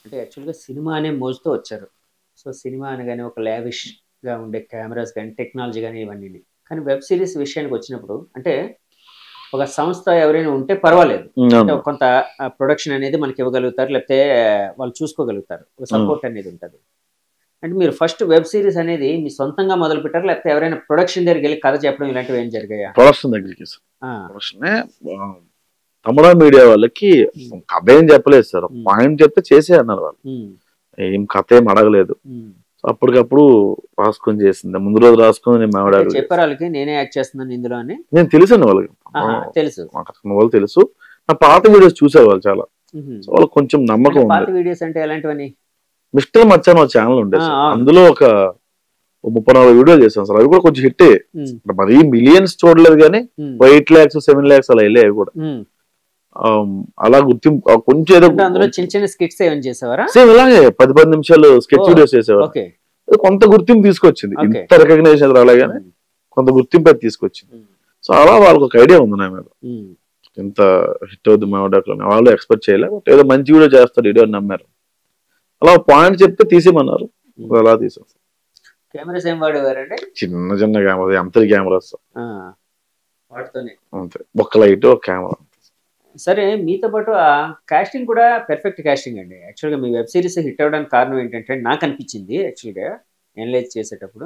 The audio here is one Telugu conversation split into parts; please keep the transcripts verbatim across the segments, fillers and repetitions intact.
అంటే యాక్చువల్‌గా సినిమా అనే మోజుతో వచ్చారు. సో, సినిమా అనగానే ఒక లావిష్‌గా ఉండే కెమెరాస్ గాని, టెక్నాలజీ గాని ఇవన్నీని. కానీ వెబ్ సీరీస్ విషయానికొచ్చినప్పుడు అంటే ఒక సంస్థ ఎవరైనా ఉంటే పర్వాలేదు. హ్మ్. అంటే అవును. కొంత ఆహ్, ప్రొడక్షన్ అనేది మనకి ఇవ్వగలుగుతారు. లేకపోతే వాళ్ళు చూసుకోగలుగుతారు. ఒక హ్మ్. సపోర్ట్ అనేది ఉంటది. అంటే మీరు ఫస్ట్ వెబ్ సీరీస్ అనేది మీ సొంతంగా మొదలుపెట్టారా? లేకపోతే ఎవరైనా ప్రొడక్షన్ దగ్గరికెళ్లి కథ చెప్పడం ఇలాంటివి ఏం జరిగాయా? ప్రొడక్షన్ దగ్గరికి సార్. ఆ! ప్రొడక్షనే ఆహ్, తమిళ మీడియా వాళ్ళకి హ్మ్. కథ ఏం చెప్పలేదు సార్. హ్మ్. పాయింట్ చెప్తే చేసేయి అన్నారు వాళ్ళు. హ్మ్. ఏం కథ ఏం అడగలేదు. హ్మ్. సో, అప్పటికప్పుడు రాసుకొని చేసింది. ముందు రోజు రాసుకొని నేను అంటే మామిడాకులు చేశా. చెప్పారా ఆళ్ళకి నేనే యాక్ట్ చేస్తున్నాను ఇందులో అని? నేను తెలుసండి వాళ్ళకి. ఆహా! ఆహ్, తెలుసు. మాకు అతను వాళ్ళు తెలుసు. నా పాత వీడియోస్ చూసేవాళ్ళు చాలా. హుహు. సో, వాళ్ళకి కొంచెం అంటే నమ్మకం పాత ఉంది. వీడియోస్ అంటే ఎలాంటివని? మిస్టర్ మచ్చ అని ఒక ఛానెల్ ఆ! ఉండేది సార్. అవును. అందులో ఒక ఓ ముప్పై, నలభై వీడియోలు చేశాను సార్. అవి కూడా కొంచెం హిట్టే. హ్మ్. మరీ మిలియన్స్ చూడలేదు గానీ, హ్మ్. ఓ ఎనిమిది లాక్స్, ఏడు లాక్స్ అలా ఎళ్ళాయి అవి కూడా. హ్మ్. ఆహ్, అలా గుర్తింపు ఆహ్, కొంచెం ఏదో అంటే అందులో చిన్న చిన్న స్కిట్స్ ఏమైనా చేసేవారా? సేమ్ ఇలాగే పది, పది నిమిషాలు స్కెచ్ ఓహ్! వీడియోస్ చేసేవాడిని. ఓకే. కొంత గుర్తింపు తీసుకొచ్చింది. ఓకే. ఇంత రికగ్నిషన్ రాలే గానీ, హ్మ్. కొంత గుర్తింపు అయితే తీసుకొచ్చింది. హ్మ్. సో, అలా వాళ్ళకి ఒక ఐడియా ఉంది నా మీద. హ్మ్. ఇంత హిట్ అవుద్ది మామిడాకులు అని. వాళ్ళు ఎక్స్‌పెక్ట్ చేయలే. బట్ ఏదో మంచి వీడియో చేస్తాడు ఈడు అని నమ్మారు. అలా పాయింట్ చెప్తే తీసేయమన్నారు. హ్మ్. అలా తీసాం. కెమెరాస్ ఏం వాడేవారండి? చిన్న చిన్న కెమెరా ఎం త్రీ కెమెరాస్ ఆ! వాటితోనే. అంతే. ఒక లైట్, ఒక కెమెరా. సరే మీతో పాటు ఆ కాస్టింగ్ కూడా పెర్ఫెక్ట్ కాస్టింగ్ అండి. యాక్చువల్‌గా మీ వెబ్ సీరీస్ హిట్ అవ్వడానికి కారణం ఏంటంటే నాకనిపించింది యాక్చువల్‌గా అనలైజ్ చేసేటప్పుడు.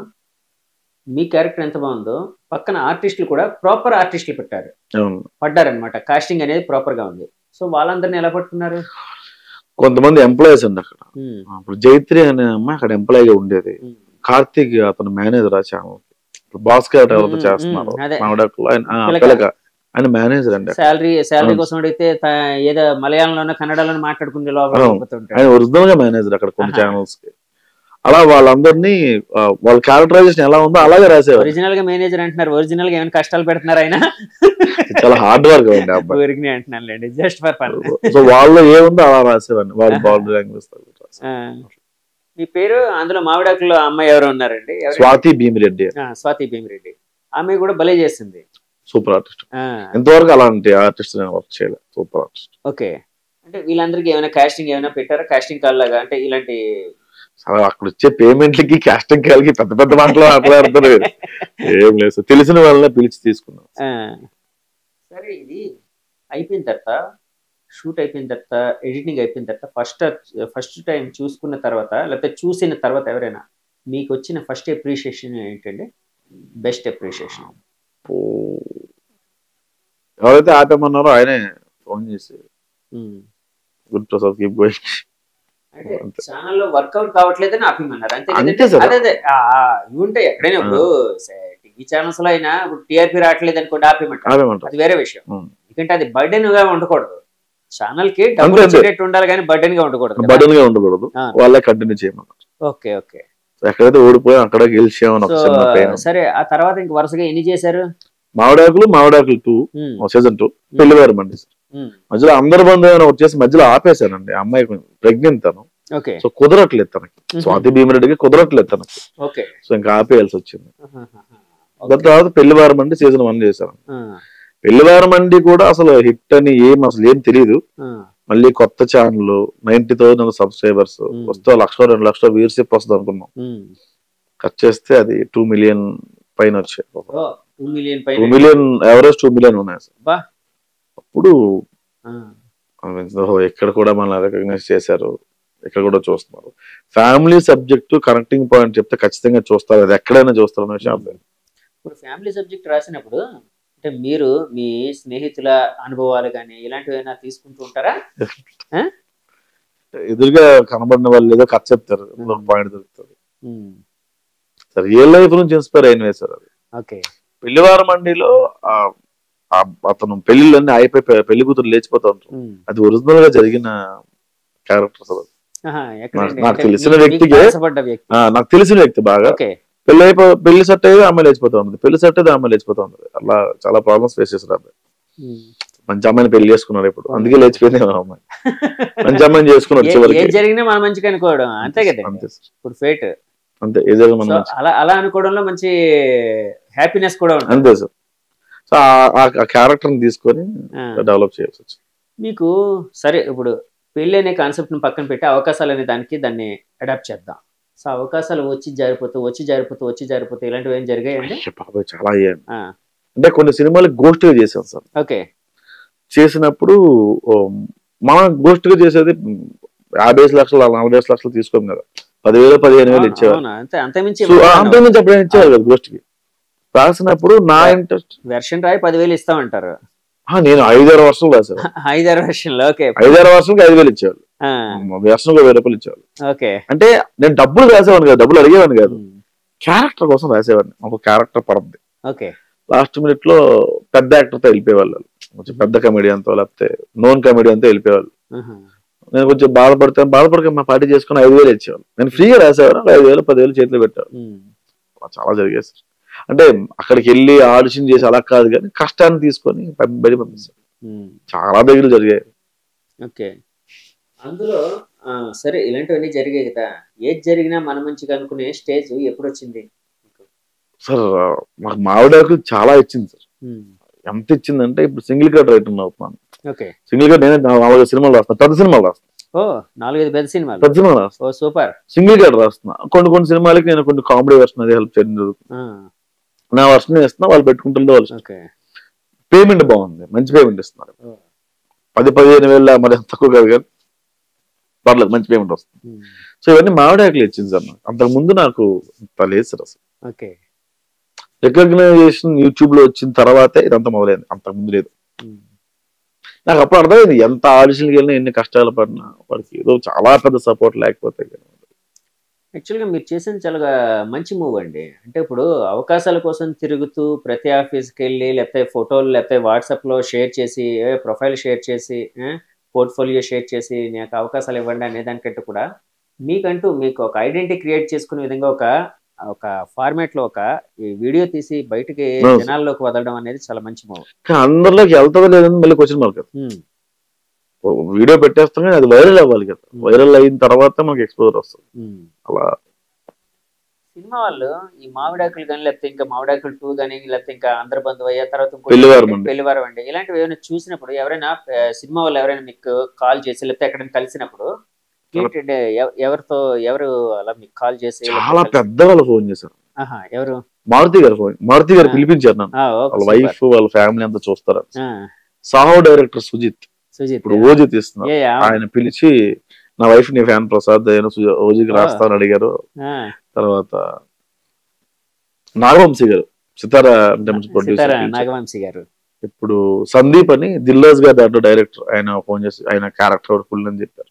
మీ క్యారెక్టర్ ఎంత బావుందో పక్కన ఆర్టిస్ట్‌లు కూడా ప్రాపర్ ఆర్టిస్ట్‌లు పెట్టారు. అవును. పడ్డారన్నమాట. కాస్టింగ్ అనేది ప్రాపర్‌గా ఉంది. సో వాళ్ళందరిని ఎలా పట్టుకున్నారు? కొంతమంది ఎంప్లాయీస్ అండి అక్కడ. హ్మ్. ఇప్పుడు జైత్రి అనే అమ్మాయి అక్కడ ఎంప్లాయీగా ఉండేది. హ్మ్. కార్తీక్ అతను మేనేజర్ ఆ ఛానెల్‌కి. ఇప్పుడు భాస్కర్ హ్మ్. ఎవరైతే హ్మ్. హ్మ్. చేస్తున్నారో అదే. మామిడాకుల్లో ఆయన ఆ! పిలక. పిలక. ఆయన మేనేజర్ అండి అక్కడ. సాలరీ సాలరీ అవును. కోసం అడిగితే త ఏదో మలయాళంలోనో, కన్నడలోనో మాట్లాడుకుని లోపలికి అవును. వెళ్ళిపోతుంటాడు. ఆయన ఒరిజినల్‌గా మేనేజర్ అక్కడ కొన్ని ఆహా! ఛానెల్స్‌కి. అలా వాళ్ళందరినీ ఆహ్, వాళ్ళ క్యారెక్టరైజేషన్ ఎలా ఉందో అలాగే రాసేవాడిని. ఒరిజినల్‌గా మేనేజర్ అంటున్నారు. ఒరిజినల్‌గా ఏమైనా కష్టాలు పెడుతున్నారా ఆయన? చాలా హార్డ్ వర్కర్ అండి ఆ అబ్బాయి. ఊరికనే అంటున్నానులెండి. Just for fun. సో వాళ్ళలో ఏముందో అలా రాసేవాడిని. వాడి ఆహా! బాడీ లాంగ్వేజ్ తగ్గట్టు ఆ! రాసేవాడిని. మీ పేరు అందులో మామిడాకులో అమ్మాయి ఎవరో ఉన్నారండి? ఎవరండి? స్వాతి భీమిరెడ్డి ఆ! స్వాతి భీమిరెడ్డి. ఆమె కూడా భలే చేసింది. Super artist. ఆ! ఇంతవరకు అలాంటి ఆర్టిస్ట్ నేను వర్క్ చేయలేదు. Super artist. ఓకే. అంటే వీళ్ళందరికి ఏమైనా కాస్టింగ్ ఏమైనా పెట్టారా? కాస్టింగ్ కాల్ లాగా అంటే ఇలాంటి అసలు అక్కడొచ్చే పేమెంట్‌లకి, కాస్టింగ్ కాల్‌కి పెద్ద పెద్ద మాటలు మాట్లాడుతారు. ఏం లేదు సార్. తెలిసిన వాళ్ళనే పిలిచి తీసుకున్నాం. ఆ! సరే ఇది అయిపోయిన తర్వాత షూట్ అయిపోయిన తర్వాత, ఎడిటింగ్ అయిపోయిన తర్వాత ఫస్ట్ ఫస్ట్ టైమ్ చూసుకున్న తర్వాత లేకపోతే చూసిన తర్వాత ఎవరైనా మీకొచ్చిన ఫస్ట్ అప్రిషియేషన్ ఏంటండి? Best appreciation. ఓహ్! ఎవరైతే ఆపేమన్నారో ఆయనే ఫోన్ చేసి హ్మ్. గుడ్ ప్రసాద్ కీప్ గోయింగ్ అంటే అంతే. ఛానెల్‌లో వర్కౌట్ కావట్లేదని ఆపేయమన్నారు. అంతే అంతే కదండీ! సార్. అదే అదే. ఆ! ఆ! ఇవి ఉంటాయి. ఎక్కడైనా ఆ! ఇప్పుడు సే టీవీ ఛానెల్స్‌లో అయినా ఇప్పుడు టీఆర్‌పీ రావట్లేదనుకోండి ఆపేయమంటారు. ఆపేయమంటారు. అది వేరే విషయం. హ్మ్. ఎందుకంటే అది బర్డెన్‌గా ఉండకూడదు. ఛానెల్‌కి అంతే అంతే. డబ్బులొచ్చేటట్టు ఉండాలి గానీ బర్డెన్‌గా ఉండకూడదు కదా! బర్డెన్‌గా ఉండకూడదు. ఆ! వాళ్ళే కంటిన్యూ చేయమన్నారు. ఓకే. ఓకే. ఎక్కడైతే ఓడిపోయాం అక్కడే గెలిచామని సో, ఒక చిన్న పెయిన్ ఉంది. సరే ఆ తర్వాత ఇంక వరుసగా ఎన్ని చేశారు? మామిడాకులు, మామిడాకులు రెండు హ్మ్. సీజన్ రెండు హ్మ్. పెళ్లివారం అండి. హ్మ్. మధ్యలో అందరి బంధువులని వచ్చేసి మధ్యలో ఆపేశానండి. ఆ అమ్మాయి కొంచెం ప్రెగ్నెంట్ తను. ఓకే. సో కుదరట్లేదు తనకి. స్వాతి హుహుహు. భీమిరెడ్డికి కుదరట్లేదు తనకి. ఓకే. సో ఇంకా ఆపేయాల్సి వచ్చింది. ఆహాహాహా! దాని ఓకే. తర్వాత పెళ్లివారం అండి సీజన్ వన్ చేశాను. ఆ! పెళ్లివారం అండి కూడా అసలు హిట్ అని ఏం అసలు ఏం తెలీదు. ఆ! మళ్ళీ కొత్త ఛానల్ తొంభై వేల సబ్స్క్రైబర్స్ హ్మ్. వస్తే లక్ష రెండు లక్షల వ్యూవర్షిప్ వస్తుంది అనుకున్నాం. హ్మ్. కట్ చేస్తే అది రెండు మిలియన్ పైన వచ్చాయి. ఓహ్! రెండు మిలియన్ రెండు పైన మిలియన్ ఎవరేజ్ రెండు మిలియన్ ఉన్నాయి అసలు. అబ్బా! అప్పుడు ఆ! అనిపించింది, ఓహో ఇక్కడ కూడా మన రికగ్నైజ్ చేశారు. ఇక్కడ కూడా చూస్తున్నారు. ఫ్యామిలీ సబ్జెక్ట్ కనెక్టింగ్ పాయింట్ చెప్తే ఖచ్చితంగా చూస్తారు. అది ఎక్కడైనా చూస్తారు అనే విషయం హ్మ్. అర్థమైంది. ఇప్పుడు ఫ్యామిలీ సబ్జెక్ట్ రాసినప్పుడు అంటే మీరు మీ స్నేహితుల అనుభవాలు గాని ఇలాంటివేమైనా తీసుకుంటూ ఉంటారా? ఆ? ఎదురుగా కనబడిన వాళ్ళు ఏదో కథ చెప్తారు. అందులో ఒక హ్మ్. పాయింట్ దొరుకుతుంది. హ్మ్. రియల్ లైఫ్ నుంచి ఇన్స్పైర్ అయినవే సార్ అది. ఓకే. పెళ్లివార మండిలో ఆ ఆ అతను పెళ్లిళ్ళన్నీ అయిపోయి పె- పెళ్లి కూతురు లేచిపోతా ఉంటారు. హ్మ్. అది ఒరిజినల్ గా జరిగిన క్యారెక్టర్ అసలు. ఆహా! నాకు ఎక్కడండి? నాకు అంటే తెలిసిన మీకు మీకు వ్యక్తికే తారసపడ్డ వ్యక్తి. ఆ, నాకు తెలిసిన వ్యక్తి బాగా ఓకే. పెళ్లి అయిపో పెళ్లి సెట్ అయ్యేది అమ్మాయి లేచిపోతా ఉంటుంది. పెళ్లి సెట్ అయ్యేది అమ్మాయి లేచిపోతా ఉంటుంది. అలా చాలా ప్రాబ్లమ్స్ ఫేస్ చేశారు అబ్బాయి. హ్మ్. మంచి అమ్మాయిని పెళ్లి చేసుకున్నాడు ఇప్పుడు. అందుకే పోనీలెండి. లేచిపోయింది ఆ అమ్మాయి. మంచి అమ్మాయిని చేసుకున్నాడు ఏ చివరికి. ఏది జరిగినా మన మంచికి అనుకోవడం. అంతే అంతే సార్. కదండీ! అంతే సార్. ఇప్పుడు ఫేట్. అంతే ఏదో మన సో, మంచి. అలా అలా అనుకోవడంలో మంచి హ్యాపీనెస్ కూడా ఉంటది. అంతే సార్. సో ఆ క్యారెక్టర్ ని తీసుకొని ఆ! డెవలప్ చేయాల్సి వచ్చింది. మీకు సరే ఇప్పుడు పెళ్లి అనే కాన్సెప్ట్ ని పక్కన పెట్టి అవకాశాలు అనే దానికి దాన్ని అడాప్ట్ చేద్దాం. సో అవకాశాలు వచ్చి జారిపోతూ వచ్చి జారిపోతూ వచ్చి జారిపోతూ ఇలాంటివి ఏం జరిగాయండి? అయ్య బాబోయ్ చాలా అయ్యాయి. అంటే కొన్ని సినిమాలు గోస్ట్ గా చేసాం సార్. ఓకే. చేసినప్పుడు మనం గోస్ట్ గా చేసేది యాభై లక్షలు నలభై లక్షలు తీసుకోం కదా, పదివేలు పదిహేను వేలు ఇచ్చేవారు. అంతకుమించి అప్పుడే ఇచ్చేవారు కదా గోస్ట్ కి. రాసినప్పుడు నా ఇంట్రెస్ట్ వెర్షన్ రాయి పదివేలు ఇస్తామంటారు. నేను ఐదారు వర్షాలు రాశాను. ఐదారు వర్షన్లు ఓకే. ఐదారు వర్షాలకి ఐదు వేలు ఇచ్చేవాళ్ళు, వెర్షన్ వెయ్యి రూపాయలు ఇచ్చేవాళ్ళు. ఓకే. అంటే నేను డబ్బులు రాసేవాడిని కాదు, డబ్బులు అడిగేవాడిని కాదు, క్యారెక్టర్ కోసం రాసేవాడిని. ఒక క్యారెక్టర్ పడుతుంది. ఓకే. లాస్ట్ మినిట్ లో పెద్ద యాక్టర్ తో వెళ్ళిపోయేవాళ్ళు, కొంచెం పెద్ద కమెడియన్ తో లేకపోతే నోన్ కమెడియన్ తో వెళ్ళిపోయేవాళ్ళు. నేను కొంచెం బాధపడతాను, బాధపడక మా పార్టీ చేసుకుని ఐదు వేలు ఇచ్చేవాళ్ళు. నేను ఫ్రీగా రాసేవాడు, ఐదు వేలు పదివేలు చేతిలో పెట్టేవాళ్ళు. చాలా జరిగేది. అంటే అక్కడికి వెళ్ళి ఆడిషన్ చేసి అలా కాదు కానీ కష్టాన్ని తీసుకొని బయట పంపిస్తాను. చాలా దగ్గర జరిగాయి. ఓకే. అందులో సరే ఇలాంటివన్నీ జరిగాయి కదా, ఏది జరిగినా మన మంచిగా అనుకునే స్టేజ్ ఎప్పుడు వచ్చింది సార్? మాకు మావిడాకు చాలా ఇచ్చింది సార్. ఎంత ఇచ్చిందంటే ఇప్పుడు సింగిల్ కార్డ్ రైటర్ అవుతున్నాను. సింగిల్ కార్డ్ నేనే నాలుగు సినిమాలు రాస్తున్నా, పెద్ద సినిమాలు రాస్తున్నా. ఓ నాలుగైదు పెద్ద సినిమాలు పెద్ద సినిమాలు రాస్తున్నా. సూపర్. సింగిల్ కార్డ్ రాస్తున్నా. కొన్ని కొన్ని సినిమాలకి నేను కొన్ని కామెడీ వర్షన్ అది హెల్ప్ చేయడం జరుగుతుంది. నా వర్షన్ ఇస్తున్నా, వాళ్ళు పెట్టుకుంటుండే వాళ్ళు. పేమెంట్ బాగుంది, మంచి పేమెంట్ ఇస్తున్నారు. పది పదిహేను వేల మరి తక్కువ కాదు కానీ పర్లేదు, మంచి పేమెంట్ వస్తుంది. సో ఇవన్నీ మావిడాకులు ఇచ్చింది సార్. నాకు అంతకు ముందు నాకు లేదు సార్ అసలు. రికగ్నైజేషన్ యూట్యూబ్ లో వచ్చిన తర్వాతే ఇదంతా మొదలైంది, అంతకు ముందు లేదు. నాకు అప్పుడు అర్థమైంది ఎంత ఆడిషన్కి వెళ్ళినా ఎన్ని కష్టాలు పడినా వాడికి ఏదో చాలా పెద్ద సపోర్ట్ లేకపోతే. యాక్చువల్గా మీరు చేసింది చాలా మంచి మూవ్ అండి. అంటే ఇప్పుడు అవకాశాల కోసం తిరుగుతూ ప్రతి ఆఫీస్కి వెళ్ళి లేకపోతే ఫోటోలు లేకపోతే వాట్సాప్లో షేర్ చేసి ప్రొఫైల్ షేర్ చేసి పోర్ట్ఫోలియో షేర్ చేసి నాకు అవకాశాలు ఇవ్వండి అనే దానికంటే కూడా మీకంటూ మీకు ఒక ఐడెంటిటీ క్రియేట్ చేసుకునే విధంగా ఒక ఒక ఫార్మాట్ లో ఒక వీడియో తీసి బయటకి జనాల్లోకి వదలడం అనేది చాలా మంచి మూవ్. అందరిలోకి వెళ్తుందో లేదని మళ్ళీ క్వశ్చన్ మార్క్. వీడియో పెట్టేస్తాం కానీ అది వైరల్ అవ్వాలి కదా, వైరల్ అయిన తర్వాత మనకి ఎక్స్పోజర్ వస్తుంది. అలా సినిమా వాళ్ళు ఈ మామిడాకులు కానీ లేకపోతే ఇంకా మామిడాకులు టూ కానీ లేకపోతే ఇంకా అందరి బంధువు అయ్యే తర్వాత పెళ్లివారం అండి ఇలాంటివి ఏమైనా చూసినప్పుడు ఎవరైనా సినిమా వాళ్ళు ఎవరైనా మీకు కాల్ చేసి లేకపోతే ఎక్కడైనా కలిసినప్పుడు ఎవరితో ఎవరు అలా మీకు కాల్ చేసి చాలా పెద్ద వాళ్ళు ఫోన్ చేశారు. ఎవరు? మారుతి గారు ఫోన్ మారుతి గారు పిలిపించారు నన్ను. వాళ్ళ వైఫ్ వాళ్ళ ఫ్యామిలీ అంతా చూస్తారు. సాహో డైరెక్టర్ సుజిత్, ఇప్పుడు ఓజీ తీస్తున్నారు, ఆయన పిలిచి నా వైఫ్ నీ ఫ్యాన్ ప్రసాద్ ఓజీకి రాస్తాను అడిగారు. తర్వాత నాగవంశీ గారు సితారా ప్రొడ్యూసర్ నాగవంశీ గారు, ఇప్పుడు సందీప్ అని దిల్లాజ్ గారు దాంట్లో డైరెక్టర్, ఆయన ఫోన్ చేసి ఆయన క్యారెక్టర్ ఫుల్ అని చెప్పారు.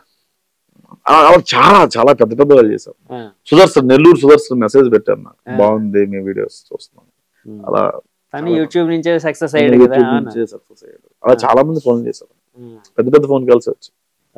చాలా చాలా పెద్ద పెద్ద వాళ్ళు చేశారు. సుదర్శన్ నెల్లూరు సుదర్శన్ మెసేజ్ పెట్టారు నాకు, బాగుంది మీ వీడియోస్ చూస్తున్నాను. అలా యూట్యూబ్ నుంచే సక్సెస్ అయ్యాడు కదా, సక్సెస్ అయ్యాడు. అలా చాలా మంది ఫోన్ చేశారు, పెద్ద పెద్ద ఫోన్ కాల్స్ వచ్చి.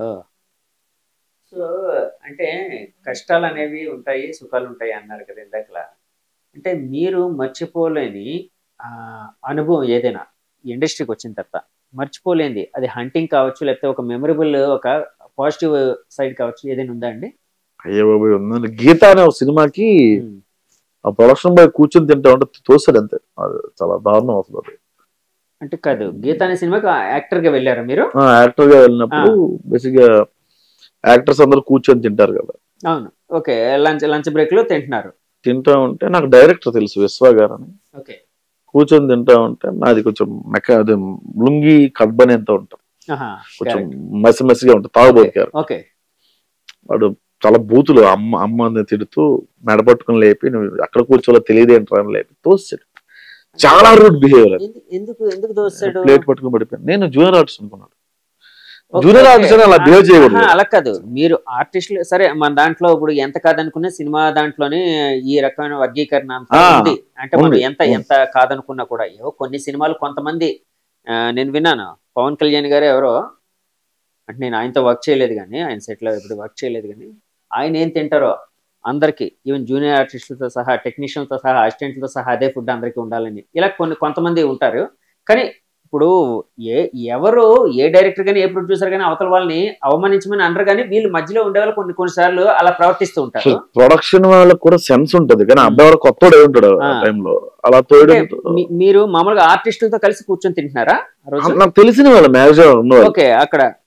సో అంటే కష్టాలు అనేవి ఉంటాయి, సుఖాలు ఉంటాయి అన్నారు కదా ఇందాకలా. అంటే మీరు మర్చిపోలేని అనుభవం ఏదైనా ఇండస్ట్రీకి వచ్చిన తర్వాత మర్చిపోలేంది, అది హంటింగ్ కావచ్చు లేకపోతే ఒక మెమరబుల్ ఒక పాజిటివ్ సైడ్ కావచ్చు, ఏదైనా ఉందా అండి? అయ్యో బాబు ఉందండి. గీత అనే ఒక సినిమాకి ఆ ప్రొడక్షన్ బాయ్ కూర్చొని తింటా ఉంటే తోసాడు అంతే, చాలా దారుణం వస్తుంది. అంటే కాదు, గీత అనే సినిమాకి యాక్టర్ గా వెళ్ళారా మీరు? యాక్టర్ గా వెళ్ళినప్పుడు బేసిక్ గా యాక్టర్స్ అందరూ కూర్చొని తింటారు కదా. అవును, ఓకే. లంచ్ లంచ్ బ్రేక్ లో తింటున్నారు. తింటా ఉంటే నాకు డైరెక్టర్ తెలుసు విశ్వ గారు అని. ఓకే. కూర్చొని తింటా ఉంటే నాది కొంచెం మెక్క అదే లుంగి కబ్బని ఎంత ఉంటాం, కొంచెం మసి మసిగా ఉంటుంది, తాగుబోతారు. వాడు చాలా బూతులు అమ్మ అమ్మ తిడుతూ మెడపట్టుకుని లేపి నువ్వు అక్కడ కూర్చోలో తెలియదు ఏంట్రా అని లేపి తోస్తాడు. చాలా రూట్ బిహేవియర్. ఎందుకు ఎందుకు తోస్తాడు? ప్లేట్ పట్టుకుని పడిపోయాను. నేను జూనియర్ ఆర్టిస్ట్ అనుకున్నాను, జూనియర్ ఆర్టిస్ట్ అలా బిహేవ్ చేయకూడదు. అలా కాదు, మీరు ఆర్టిస్టులు సరే మన దాంట్లో ఇప్పుడు ఎంత కాదనుకున్నా సినిమా దాంట్లోనే ఈ రకమైన వర్గీకరణ ఉంది. అంటే మనం ఎంత ఎంత కాదనుకున్నా కూడా ఏవో కొన్ని సినిమాలు కొంతమంది, నేను విన్నాను పవన్ కళ్యాణ్ గారు ఎవరో, అంటే నేను ఆయనతో వర్క్ చేయలేదు కానీ ఆయన సెట్ లో ఎప్పుడు వర్క్ చేయలేదు కానీ ఆయన ఏం తింటారో అందరికి, ఈవెన్ జూనియర్ ఆర్టిస్టులతో సహా టెక్నీషియన్లతో సహా అసిస్టెంట్లతో సహా అదే ఫుడ్ అందరికీ ఉండాలని ఇలా కొన్ని కొంతమంది ఉంటారు. కానీ ఇప్పుడు ఏ ఎవరు ఏ డైరెక్టర్ కానీ ఏ ప్రొడ్యూసర్ కానీ అవతల వాళ్ళని అవమానించమని అనరు, కానీ వీళ్ళు మధ్యలో ఉండే వాళ్ళు కొన్ని కొన్నిసార్లు అలా ప్రవర్తిస్తూ ఉంటారు. ప్రొడక్షన్ వాళ్ళకి కూడా సెన్స్ ఉంటుంది కానీ అబ్బాయి కొత్త ఉంటాడు టైంలో అలా. మీరు మామూలుగా ఆర్టిస్టులతో కలిసి కూర్చొని తింటున్నారా? నాకు తెలిసిన వాళ్ళు మ్యానేజర్. ఓకే, అక్కడ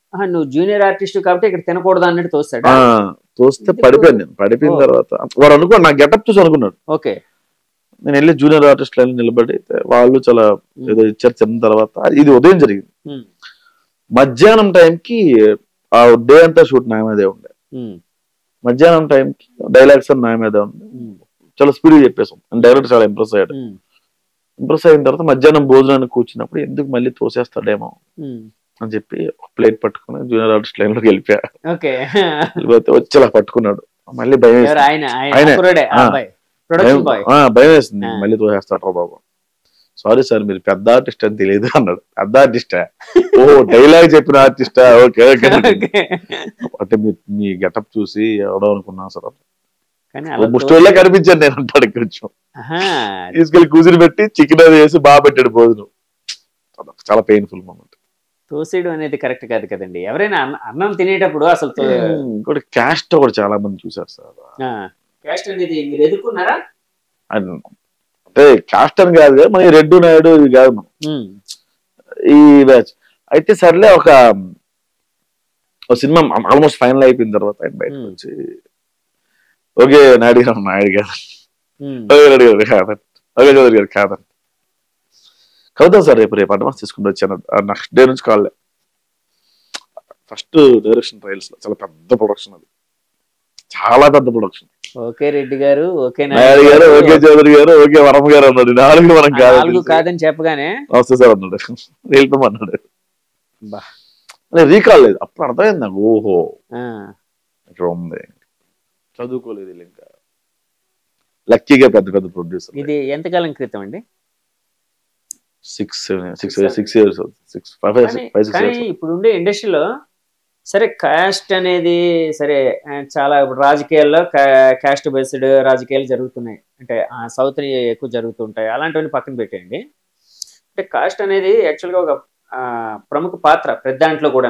నువ్వు జూనియర్ ఆర్టిస్ట్ కాబట్టి ఇక్కడ తినకూడదు అన్నట్టు తోస్తాడా? తోస్తే పడిపోయాను నేను. పడిపోయిన తర్వాత వాడు అనుకో నా గెటప్ చూసి అనుకున్నాడు. ఓకే. నేను వెళ్ళి జూనియర్ ఆర్టిస్ట్ లైన్ నిలబడి వాళ్ళు చాలా ఏదో ఇచ్చారు. తిన్న తర్వాత ఇది ఉదయం జరిగింది. మధ్యాహ్నం టైంకి ఆ డే అంతా షూట్ నా మీదే ఉండే. మధ్యాహ్నం టైంకి డైలాగ్స్ అని నా మీదే ఉండే. చాలా స్పీడ్ చెప్పేసాం. డైరెక్టర్ చాలా ఇంప్రెస్ అయ్యాడు. ఇంప్రెస్ అయిన తర్వాత మధ్యాహ్నం భోజనానికి కూర్చున్నప్పుడు ఎందుకు మళ్ళీ తోసేస్తాడేమో అని చెప్పి ప్లేట్ పట్టుకుని జూనియర్ ఆర్టిస్ట్ లైన్ లోకి వెళ్ళిపోయా. వచ్చేలా పట్టుకున్నాడు. మళ్ళీ భయం భయం వేసింది. మళ్ళీ తోసేస్తాడు బాబు. సారీ సార్ మీరు పెద్ద ఆర్టిస్ట్ అని తెలియదు అన్నాడు. పెద్ద ఆర్టిస్టా? ఓ డైలాగ్ చెప్పిన ఆర్టిస్టా? Okay okay. అంటే మీ గెటప్ చూసి ఎవడో అనుకున్నా సార్. ముష్టోళ్ళే కనిపించాను నేను అంటాడు. కొంచెం తీసుకెళ్లి కూతురు పెట్టి చికెన్ అది వేసి బాగా పెట్టాడు భోజనం. చాలా పెయిన్ఫుల్ మూమెంట్. తోసేయడం అనేది కరెక్ట్ కాదు కదండి. ఎవరైనా అన్నం తినేటప్పుడు అసలు ఇంకోటి క్యాస్ట్ కూడా చాలా మంది చూసారు సార్. క్యాస్ట్ అనేది మీరు ఎదుర్కొన్నారా? అంటే క్యాస్ట్ అని కాదు మన రెడ్డు నాయుడు ఇది కాదు మనం ఈ బ్యాచ్. అయితే సర్లే ఒక సినిమా ఆల్మోస్ట్ ఫైనల్ అయిపోయిన తర్వాత ఆయన బయటకు వచ్చి ఓకే నాయుడు గారు నాయుడు గారు ఓకే రెడ్డి గారు కాదండి ఓకే చౌదరి గారు కాదండి కలుద్దాం సార్ రేపు రేపు అడ్వాన్స్ తీసుకుంటూ వచ్చాను. నెక్స్ట్ డే నుంచి కాల్. ఫస్ట్ డైరెక్షన్ ట్రయల్స్ లో చాలా పెద్ద ప్రొడక్షన్, అది చాలా పెద్ద ప్రొడక్షన్. ఓకే రెడ్డి గారు ఓకే నాయుడు గారు ఓకే చౌదరి గారు ఓకే వరమ గారు అన్నాడు. నాలుగు మనం కాదు కాదని చెప్పగానే వస్తే సార్ అన్నాడు. వెళ్ళిపోమన్నాడు. రీకాల్ లేదు. అప్పుడు అర్థమైంది నాకు, ఓహో ఇక్కడ ఉంది. చదువుకోలేదు ఇంకా. లక్కీగా పెద్ద పెద్ద ప్రొడ్యూసర్. ఇది ఎంతకాలం క్రితం అండి? Six six six years six five కానీ ఇప్పుడు ఉండే ఇండస్ట్రీలో సరే కాస్ట్ అనేది సరే చాలా ఇప్పుడు రాజకీయాల్లో కాస్ట్ బేస్డ్ రాజకీయాలు జరుగుతున్నాయి. అంటే సౌత్ ఎక్కువ జరుగుతుంటాయి. అలాంటివన్నీ పక్కన పెట్టేయండి. అంటే కాస్ట్ అనేది యాక్చువల్గా ఒక ప్రముఖ పాత్ర ప్రతి దాంట్లో కూడా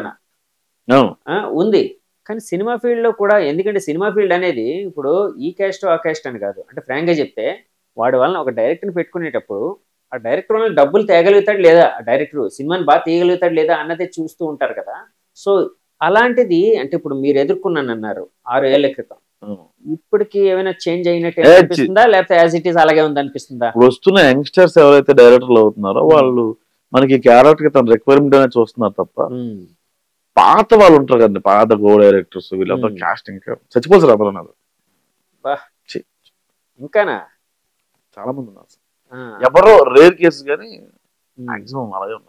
ఉంది. కానీ సినిమా ఫీల్డ్ లో కూడా, ఎందుకంటే సినిమా ఫీల్డ్ అనేది ఇప్పుడు ఈ క్యాస్ట్ ఆ క్యాస్ట్ అని కాదు. అంటే ఫ్రాంక్ గా చెప్తే వాడి వలన ఒక డైరెక్టర్ని పెట్టుకునేటప్పుడు ఆ డైరెక్టర్ వల్ల డబ్బులు తేగలుగుతాడు లేదా, ఆ డైరెక్టర్ సినిమాని బాగా తీయగలుగుతాడు లేదా అన్నదే చూస్తూ ఉంటారు కదా. సో అలాంటిది అంటే ఇప్పుడు మీరు ఎదుర్కొన్నాను అన్నారు ఆరు ఏళ్ల క్రితం, ఇప్పటికి ఏమైనా చేంజ్ అయినట్టు అనిపిస్తుందా లేకపోతే యాజ్ ఇట్ ఈస్ అలాగే ఉంది అనిపిస్తుందా? ఇప్పుడు వస్తున్న యంగ్స్టర్స్ ఎవరైతే డైరెక్టర్లు అవుతున్నారో వాళ్ళు మనకి క్యారెక్టర్ కి తన రిక్వైర్మెంట్ అనేది చూస్తున్నారు తప్ప పాత వాళ్ళు ఉంటారు కదండి, పాత గో డైరెక్టర్స్ వీళ్ళంతా కాస్టింగ్ చచ్చిపోతారు అందరూ ఉన్నారు. ఇంకానా చాలా మంది ఉన్నారు. ఎవరో రేర్ కేసు కానీ మాక్సిమం అలాగే ఉన్నారు.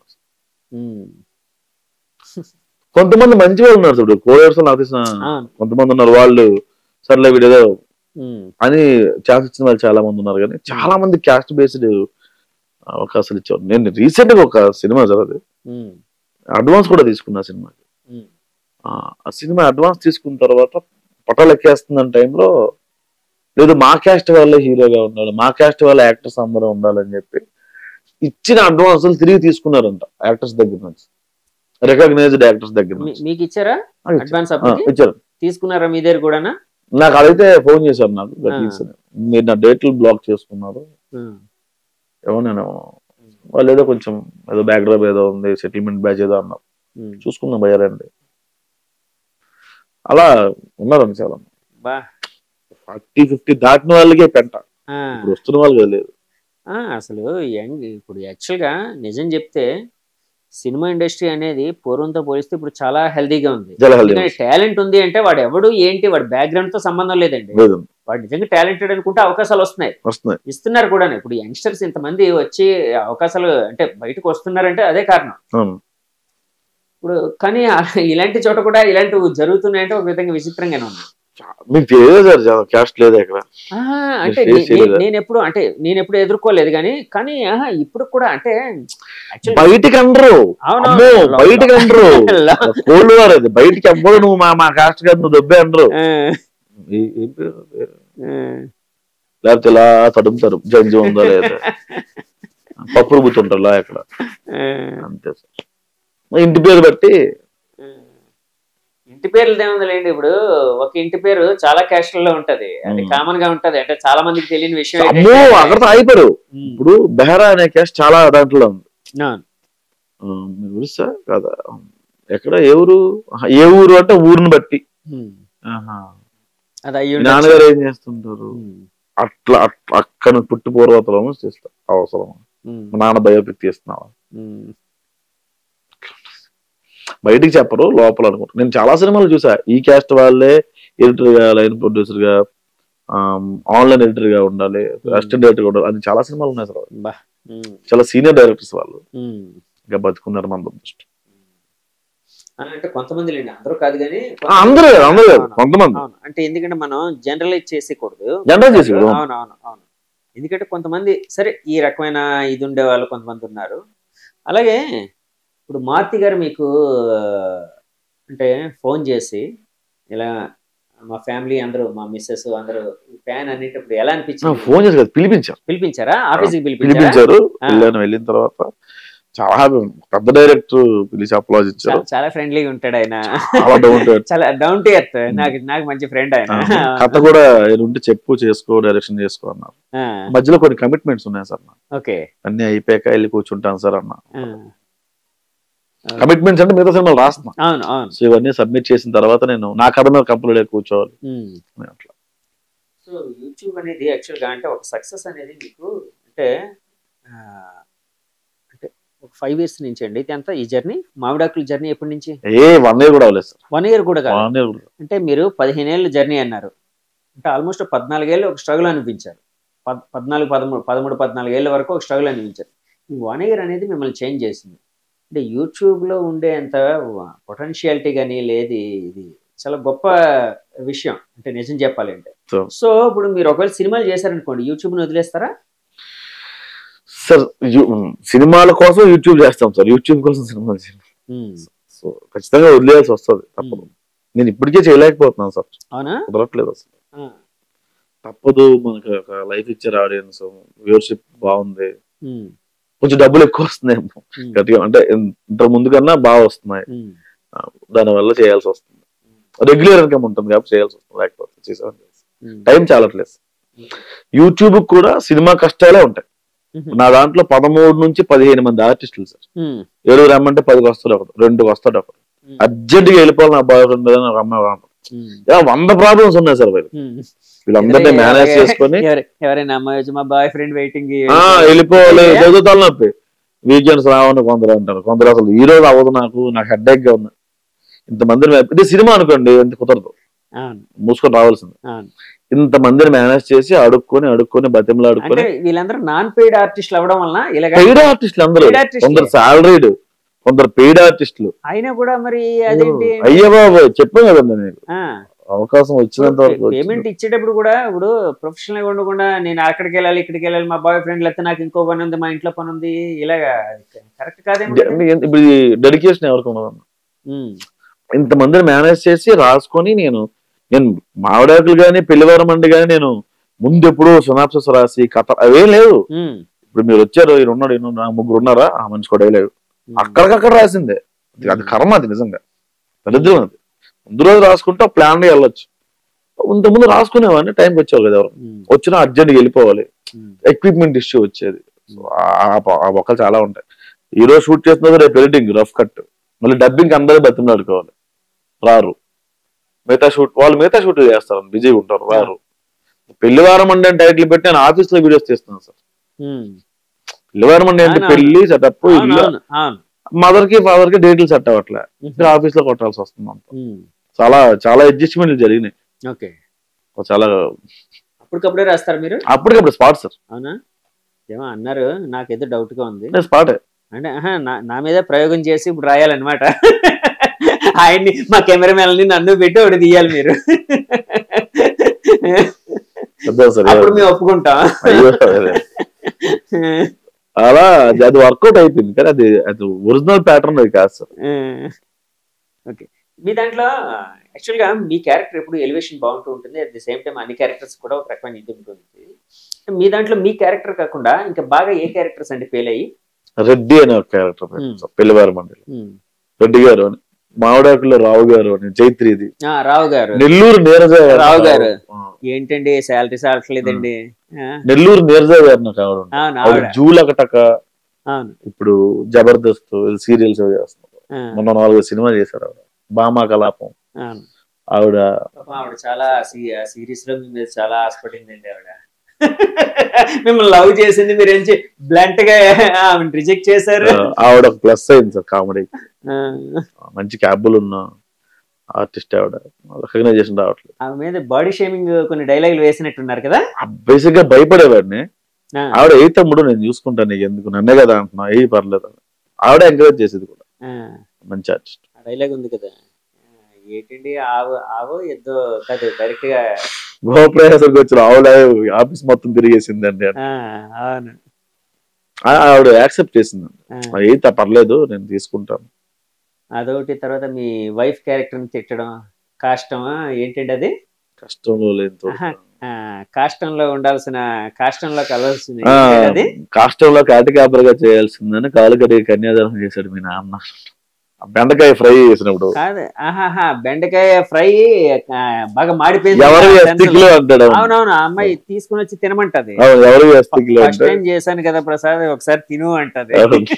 కొంతమంది మంచి వాళ్ళు ఉన్నారు చూడు కో డైరెక్టర్స్ నాకు తెలిసిన కొంతమంది ఉన్నారు. వాళ్ళు సర్లే వీడేదో అని ఛాన్స్ ఇచ్చిన వాళ్ళు చాలా మంది ఉన్నారు. కానీ చాలా మంది క్యాస్ట్ బేస్డ్ అవకాశాలు ఇచ్చారు. నేను రీసెంట్ గా ఒక సినిమా చదివి అడ్వాన్స్ కూడా తీసుకున్నా సినిమాకి. ఆ సినిమా అడ్వాన్స్ తీసుకున్న తర్వాత పటాలు ఎక్కేస్తున్న టైంలో లేదు మా క్యాస్ట్ వాళ్ళే హీరోగా ఉండాలి, మా క్యాస్ట్ వాళ్ళ యాక్టర్స్ అందరూ ఉండాలని చెప్పి ఇచ్చిన అడ్వాన్సులు తిరిగి తీసుకున్నారంట యాక్టర్స్ దగ్గర నుంచి, రికగ్నైజ్డ్ యాక్టర్స్ దగ్గర నుంచి. మీకు ఇచ్చారా అడ్వాన్స్? ఇచ్చారు. తీసుకున్నారా మీ దగ్గర కూడా? నాకు అదైతే ఫోన్ చేశారు నాకు, మీరు నా డేట్లు బ్లాక్ చేసుకున్నారు ఏమో, నేను వాళ్ళు ఏదో కొంచెం ఏదో బ్యాక్ డ్రాప్ ఏదో ఉంది సెటిల్మెంట్ బ్యాచ్ ఏదో అన్నారు, చూసుకుందాం భయ్యారండి. అలా ఉన్నారండి చాలా ఫార్టీ ఫిఫ్టీ దాటిన వాళ్ళకే పెంట, ఇప్పుడు వస్తున్న వాళ్ళు లేదు అసలు. యంగ్ ఇప్పుడు యాక్చువల్గా నిజం చెప్తే సినిమా ఇండస్ట్రీ అనేది పూర్వంతో పోలిస్తే ఇప్పుడు చాలా హెల్దీగా ఉంది. టాలెంట్ ఉంది అంటే వాడు ఎవడు ఏంటి వాడి బ్యాక్గ్రౌండ్ తో సంబంధం లేదండి. వాడు నిజంగా టాలెంటెడ్ అనుకుంటే అవకాశాలు వస్తున్నాయి, ఇస్తున్నారు కూడా. ఇప్పుడు యంగ్స్టర్స్ ఇంతమంది వచ్చి అవకాశాలు అంటే బయటకు వస్తున్నారంటే అదే కారణం. ఇప్పుడు కానీ ఇలాంటి చోట కూడా ఇలాంటివి జరుగుతున్నాయంటే ఒక విధంగా విచిత్రంగానే ఉంది. అంటే నేను ఎప్పుడు అంటే నేను ఎప్పుడు ఎదుర్కోలేదు కానీ కానీ ఇప్పుడు కూడా అంటే బయటికి అనరు, బయటికి అనరు, బయటికి ఎవ్వరు నువ్వు మా మా కాస్ట్ కాదు నువ్వు దొబ్బే అనరు. లేకపోతే ఇలా తడుముతారు జంజు ఉందా లేదా పప్పులు గుర్తుంటారు ఎక్కడ అంతే సార్. ఇంటి పేరు బట్టి ఇంటి పేర్లు ఏముందిలేండి. ఇప్పుడు ఒక ఇంటి పేరు చాలా క్యాస్ట్లలో ఉంటది, అది కామన్ గా ఉంటది. అంటే చాలా మందికి తెలియని విషయం అక్కడ అయిపోయారు. ఇప్పుడు బెహరా అనే క్యాస్ట్ చాలా దాంట్లో ఉంది, తెలుసా కదా. ఎక్కడ ఏ ఊరు ఏ ఊరు అంటే ఊరిని బట్టి నాన్నగారు ఏం చేస్తుంటారు అట్లా అక్కడ పుట్టి పూర్వతలము చేస్తా అవసరం నాన్న బయోపిక్ తీస్తున్నావా బయటికి చెప్పరు లోపల అనుకుంటారు. నేను చాలా సినిమాలు చూసా ఈ క్యాస్ట్ వాళ్ళే ఎడిటర్ గా లైన్ ప్రొడ్యూసర్ గా ఆన్లైన్ ఎడిటర్ గా ఉండాలి అసిస్టెంట్ డైరెక్టర్ గా ఉండాలి అది చాలా సినిమాలు ఉన్నాయి సార్. చాలా సీనియర్ డైరెక్టర్స్ వాళ్ళు ఇంకా బతుకున్నారు మన దృష్టి. అంటే కొంతమంది లేండి అందరూ కాదు కానీ అందరూ అందరూ కొంతమంది అంటే ఎందుకంటే మనం జనరలైజ్ చేసేకూడదు జనరల్ చేసి అవును అవును అవును ఎందుకంటే కొంతమంది సరే ఈ రకమైన ఇది ఉండే వాళ్ళు కొంతమంది ఉన్నారు. అలాగే ఇప్పుడు మారుతి గారు మీకు అంటే ఫోన్ చేసి ఇలా మా ఫ్యామిలీ అందరూ మా మిస్సెస్ అందరూ ఫ్యాన్ అనేటప్పుడు ఎలా అనిపించింది? ఫోన్ చేసి కదా పిలిపించారు. పిలిపించారా ఆఫీస్కి పిలిపించారు. వెళ్ళిన తర్వాత చాలా పెద్ద డైరెక్టర్ పిలిచి అప్లాజ్ ఇచ్చారు. చాలా ఫ్రెండ్లీగా ఉంటాడు ఆయన. చాలా డౌన్ టు ఎర్త్ చాలా డౌన్ టు ఎర్త్ నాకు నాకు మంచి ఫ్రెండ్ ఆయన. కథ కూడా ఉంటే చెప్పు చేసుకో డైరెక్షన్ చేసుకో అన్నారు. మధ్యలో కొన్ని కమిట్మెంట్స్ ఉన్నాయి సార్. ఓకే అన్ని అయిపోయాక వెళ్ళి కూర్చుంటాను సార్ అన్న. కమిట్మెంట్స్ అంటే మిగతా సినిమాలు రాస్తున్నా. అవును అవును సో ఇవన్నీ సబ్మిట్ చేసిన తర్వాత నేను నా కథ మీద కంప్లీట్ కూర్చోవాలి అట్లా. సో యూట్యూబ్ అనేది యాక్చువల్గా అంటే ఒక సక్సెస్ అనేది మీకు అంటే అంటే ఒక ఫైవ్ ఇయర్స్ నుంచి అండి ఇది అంతా ఈ జర్నీ మామిడాకుల జర్నీ ఎప్పటి నుంచి? ఏ వన్ ఇయర్ కూడా అవ్వలేదు సార్. వన్ ఇయర్ కూడా కాదు అంటే మీరు పదిహేను ఏళ్ళు జర్నీ అన్నారు అంటే ఆల్మోస్ట్ పద్నాలుగేళ్ళు ఒక స్ట్రగుల్ అనిపించారు. పద్ పద్నాలుగు పదమూడు పదమూడు పద్నాలుగేళ్ళ వరకు ఒక స్ట్రగుల్ అనిపించారు. ఈ వన్ ఇయర్ అనేది మిమ్మల్ని చేంజ్ చేసింది. అంటే యూట్యూబ్లో ఉండే అంత పొటెన్షియాలిటీ కానీ లేదు ఇది చాలా గొప్ప విషయం అంటే నిజం చెప్పాలంటే. సో ఇప్పుడు మీరు ఒకవేళ సినిమాలు చేశారనుకోండి యూట్యూబ్ని వదిలేస్తారా? సార్ సినిమాల కోసం యూట్యూబ్ చేస్తాం సార్. యూట్యూబ్ కోసం సినిమాలు సో ఖచ్చితంగా వదిలేయాల్సి వస్తుంది తప్పదు. నేను ఇప్పటికే చేయలేకపోతున్నాను సార్. అవునా? కుదరట్లేదు అసలు. తప్పదు మనకి ఒక లైఫ్ ఇచ్చారు ఆడియన్స్ వ్యూవర్షిప్ బాగుంది కొంచెం డబ్బులు ఎక్కువ వస్తున్నాయి గట్టిగా అంటే ఇంత ముందు కన్నా బాగా వస్తున్నాయి దానివల్ల చేయాల్సి వస్తుంది. రెగ్యులర్ ఇన్కమ్ ఉంటుంది కాబట్టి చేయాల్సి వస్తుంది లేకపోతే చేసేవాళ్ళు టైం చాలట్లేదు. యూట్యూబ్ కూడా సినిమా కష్టాలే ఉంటాయి. నా దాంట్లో పదమూడు నుంచి పదిహేను మంది ఆర్టిస్టులు సార్. ఏడుగురు రమ్మంటే పదికి వస్తాడు ఒకడు రెండుకి వస్తాడు ఒకడు. అర్జెంట్ గా వెళ్ళిపోవాలి నా బాయ్ ఫ్రెండ్ ఒక అమ్మాయి వంద ప్రాబ్లమ్స్ ఉన్నాయి సార్ వీళ్ళు. వీళ్ళందరినీ మేనేజ్ చేసుకుని వెళ్ళిపోవాలి. ఏదో తలనొప్పి వీకెండ్స్ రావని కొందరు అంటారు కొందరు అసలు ఈ రోజు అవ్వదు నాకు నాకు హెడ్ ఎక్ గా ఉంది ఇంతమందిని. ఇది సినిమా అనుకోండి ఎంత కుదరదు మూసుకొని రావాల్సింది. ఇంతమందిని మేనేజ్ చేసి అడుక్కొని అడుక్కొని బతిమలు అడుక్కొని వీళ్ళందరూ నాన్ పెయిడ్ ఆర్టిస్టులు అవ్వడం వల్ల పెయిడ్ ఆర్టిస్టులు అందరూ కొందరు సాలరీడ్ కొందరు పెయిడ్ ఆర్టిస్టులు అయినా కూడా మరి అయ్యో బాబు చెప్పాను కదండి మీకు అవకాశం వచ్చినంత వరకు పేమెంట్ ఇచ్చేటప్పుడు కూడా ఇప్పుడు ప్రొఫెషనల్ గా ఉండకుండా నేను అక్కడికి వెళ్ళాలి ఇక్కడికి వెళ్ళాలి మా బాయ్ ఫ్రెండ్ లేకపోతే నాకు ఇంకో పని ఉంది మా ఇంట్లో పని ఉంది ఇలాగా కరెక్ట్ కాదేమో. ఇప్పుడు డెడికేషన్ ఎవరికి ఉండదు. ఇంతమందిని మేనేజ్ చేసి రాసుకొని నేను నేను మామిడాకులు గానీ పెళ్లివారం అండి గానీ నేను ముందు ఎప్పుడు సినాప్సిస్ రాసి కథ అవేం లేదు. ఇప్పుడు మీరు వచ్చారు ఈయన ఉన్నాడు ఈయన ముగ్గురు ఉన్నారా ఆ మనిషి కూడా లేదు అక్కడికక్కడ రాసిందే. అది కర్మ అది నిజంగా దరిద్రం అది. ముందు రోజు రాసుకుంటే ప్లాన్ గా వెళ్ళొచ్చు. ఇంతకుముందు రాసుకునేవాడిని టైంకి వచ్చేవాళ్ళు కదా ఎవరు వచ్చినా అర్జెంట్గా వెళ్ళిపోవాలి. ఎక్విప్మెంట్ ఇష్యూ వచ్చేది ఆ ఒక్కలు చాలా ఉంటాయి. ఈ రోజు షూట్ చేస్తున్నది రేపు ఎడిటింగ్ రఫ్ కట్ మళ్ళీ డబ్బింగ్ అందరూ బతిమలాడుకోవాలి రారు. మిగతా షూట్ వాళ్ళు మిగతా షూట్లు చేస్తారు బిజీగా ఉంటారు రారు. పెళ్లివారం అండి అని టైటిల్ పెట్టి నేను ఆఫీస్ లో వీడియోస్ చేస్తున్నాను సార్. పెళ్లివారం అండి అంటే పెళ్లి సెటప్ ఇల్లు మదర్ కి ఫాదర్ కి డేట్లు సెట్ అవ్వట్లే ఆఫీస్ లో కొట్టాల్సి వస్తుంది అంత. చాలా చాలా అడ్జస్ట్మెంట్లు జరిగినాయి. చాలా అప్పటికప్పుడే రాస్తారు మీరు? అప్పటికప్పుడు స్పాట్ సార్. అవునా? ఏమో అన్నారు నాకేదో డౌట్ గా ఉంది. స్పాట్ అంటే నా మీద ప్రయోగం చేసి ఇప్పుడు రాయాలన్నమాట. ఆయన్ని మా కెమెరామెన్ నన్ను పెట్టి ఒకటి తీయాలి మీరు అప్పుడు మేము ఒప్పుకుంటాం. అలా అది వర్కౌట్ అయిపోయింది కానీ అది అది ఒరిజినల్ ప్యాటర్న్ అది కాదు సార్. ఓకే మీ దాంట్లో యాక్చువల్ గా మీ క్యారెక్టర్ ఎప్పుడు ఎలివేషన్ బాగుంటూ ఉంటుంది అట్ ది సేమ్ టైం అన్ని క్యారెక్టర్స్ కూడా ఒక రకమైన ఇది ఉంటుంది. మీ దాంట్లో మీ క్యారెక్టర్ కాకుండా ఇంకా బాగా ఏ క్యారెక్టర్స్ అంటే ఫెయిల్ అయ్యి? రెడ్డి అనే ఒక క్యారెక్టర్ పెళ్లివారి మండలి రెడ్డి గారు అని మామిడాకుల్లో రావు గారు అని జైత్రిది రావు గారు నెల్లూరు నీరజ రావు గారు ఏంటండి శాలరీ సాలట్లేదండి నెల్లూరు నీరజ గారు నాకు ఆవిడ జూలకటక ఇప్పుడు జబర్దస్త్ సీరియల్స్ చేస్తున్నారు మొన్న నాలుగు సినిమా చేశారు ఆవిడ. భామా కలాపం ఆవిడ. ఆవిడ చాలా సీరియస్ లో మీ మీద చాలా ఆశపడిందండి ఆవిడ. మిమ్మల్ని లవ్ చేసింది, మీరు ఏం బ్లంట్ గా రిజెక్ట్ చేశారు. ఆవిడ ఒక ప్లస్ అయింది సార్ కామెడీ. మంచి క్యాబుల్ ఉన్న ఆర్టిస్ట్ ఆవిడ, రికగ్నైజేషన్ రావట్లేదు. ఆమె మీద బాడీ షేమింగ్ కొన్ని డైలాగులు వేసినట్టున్నారు కదా. బేసిక్ గా భయపడేవాడిని. ఆవిడ ఏ తమ్ముడు నేను చూసుకుంటాను నీకు ఎందుకు, నన్నే కదా అంటున్నా, ఏ పర్లేదు. ఆవిడ ఎంకరేజ్ చేసేది కూడా. మంచి ఆర్టిస్ట్. డైలాగ్ ఉంది కదా, ఏంటండి ఆవు ఆవు ఎద్దో కాదు, డైరెక్ట్ గా గోప్రయాసరికి వచ్చిన ఆవుల ఆఫీస్ మొత్తం తిరిగేసిందండి. అవును, ఆవిడ యాక్సెప్ట్ చేసిందండి, ఏ పర్లేదు నేను తీసుకుంటాను. అదొకటి. తర్వాత మీ వైఫ్ క్యారెక్టర్ ని తిట్టడం కాష్టమా ఏంటండి అది? కష్టంలో లేదు, కాష్టంలో ఉండాల్సిన కాష్టంలో కలవాల్సింది, కాష్టంలో కాటికాపరగా చేయాల్సిందని కాలు కడిగి కన్యాదానం చేశాడు మీ నాన్న. బెండకాయ ఫ్రై చేసినప్పుడు కాదు, ఆహాహా బెండకాయ ఫ్రై బాగా మాడిపోయింది. అవునవును, ఆ అమ్మాయి తీసుకుని వచ్చి తినమంటది. ఫస్ట్ టైం చేశాను కదా ప్రసాద్, ఒకసారి తిను అంటది.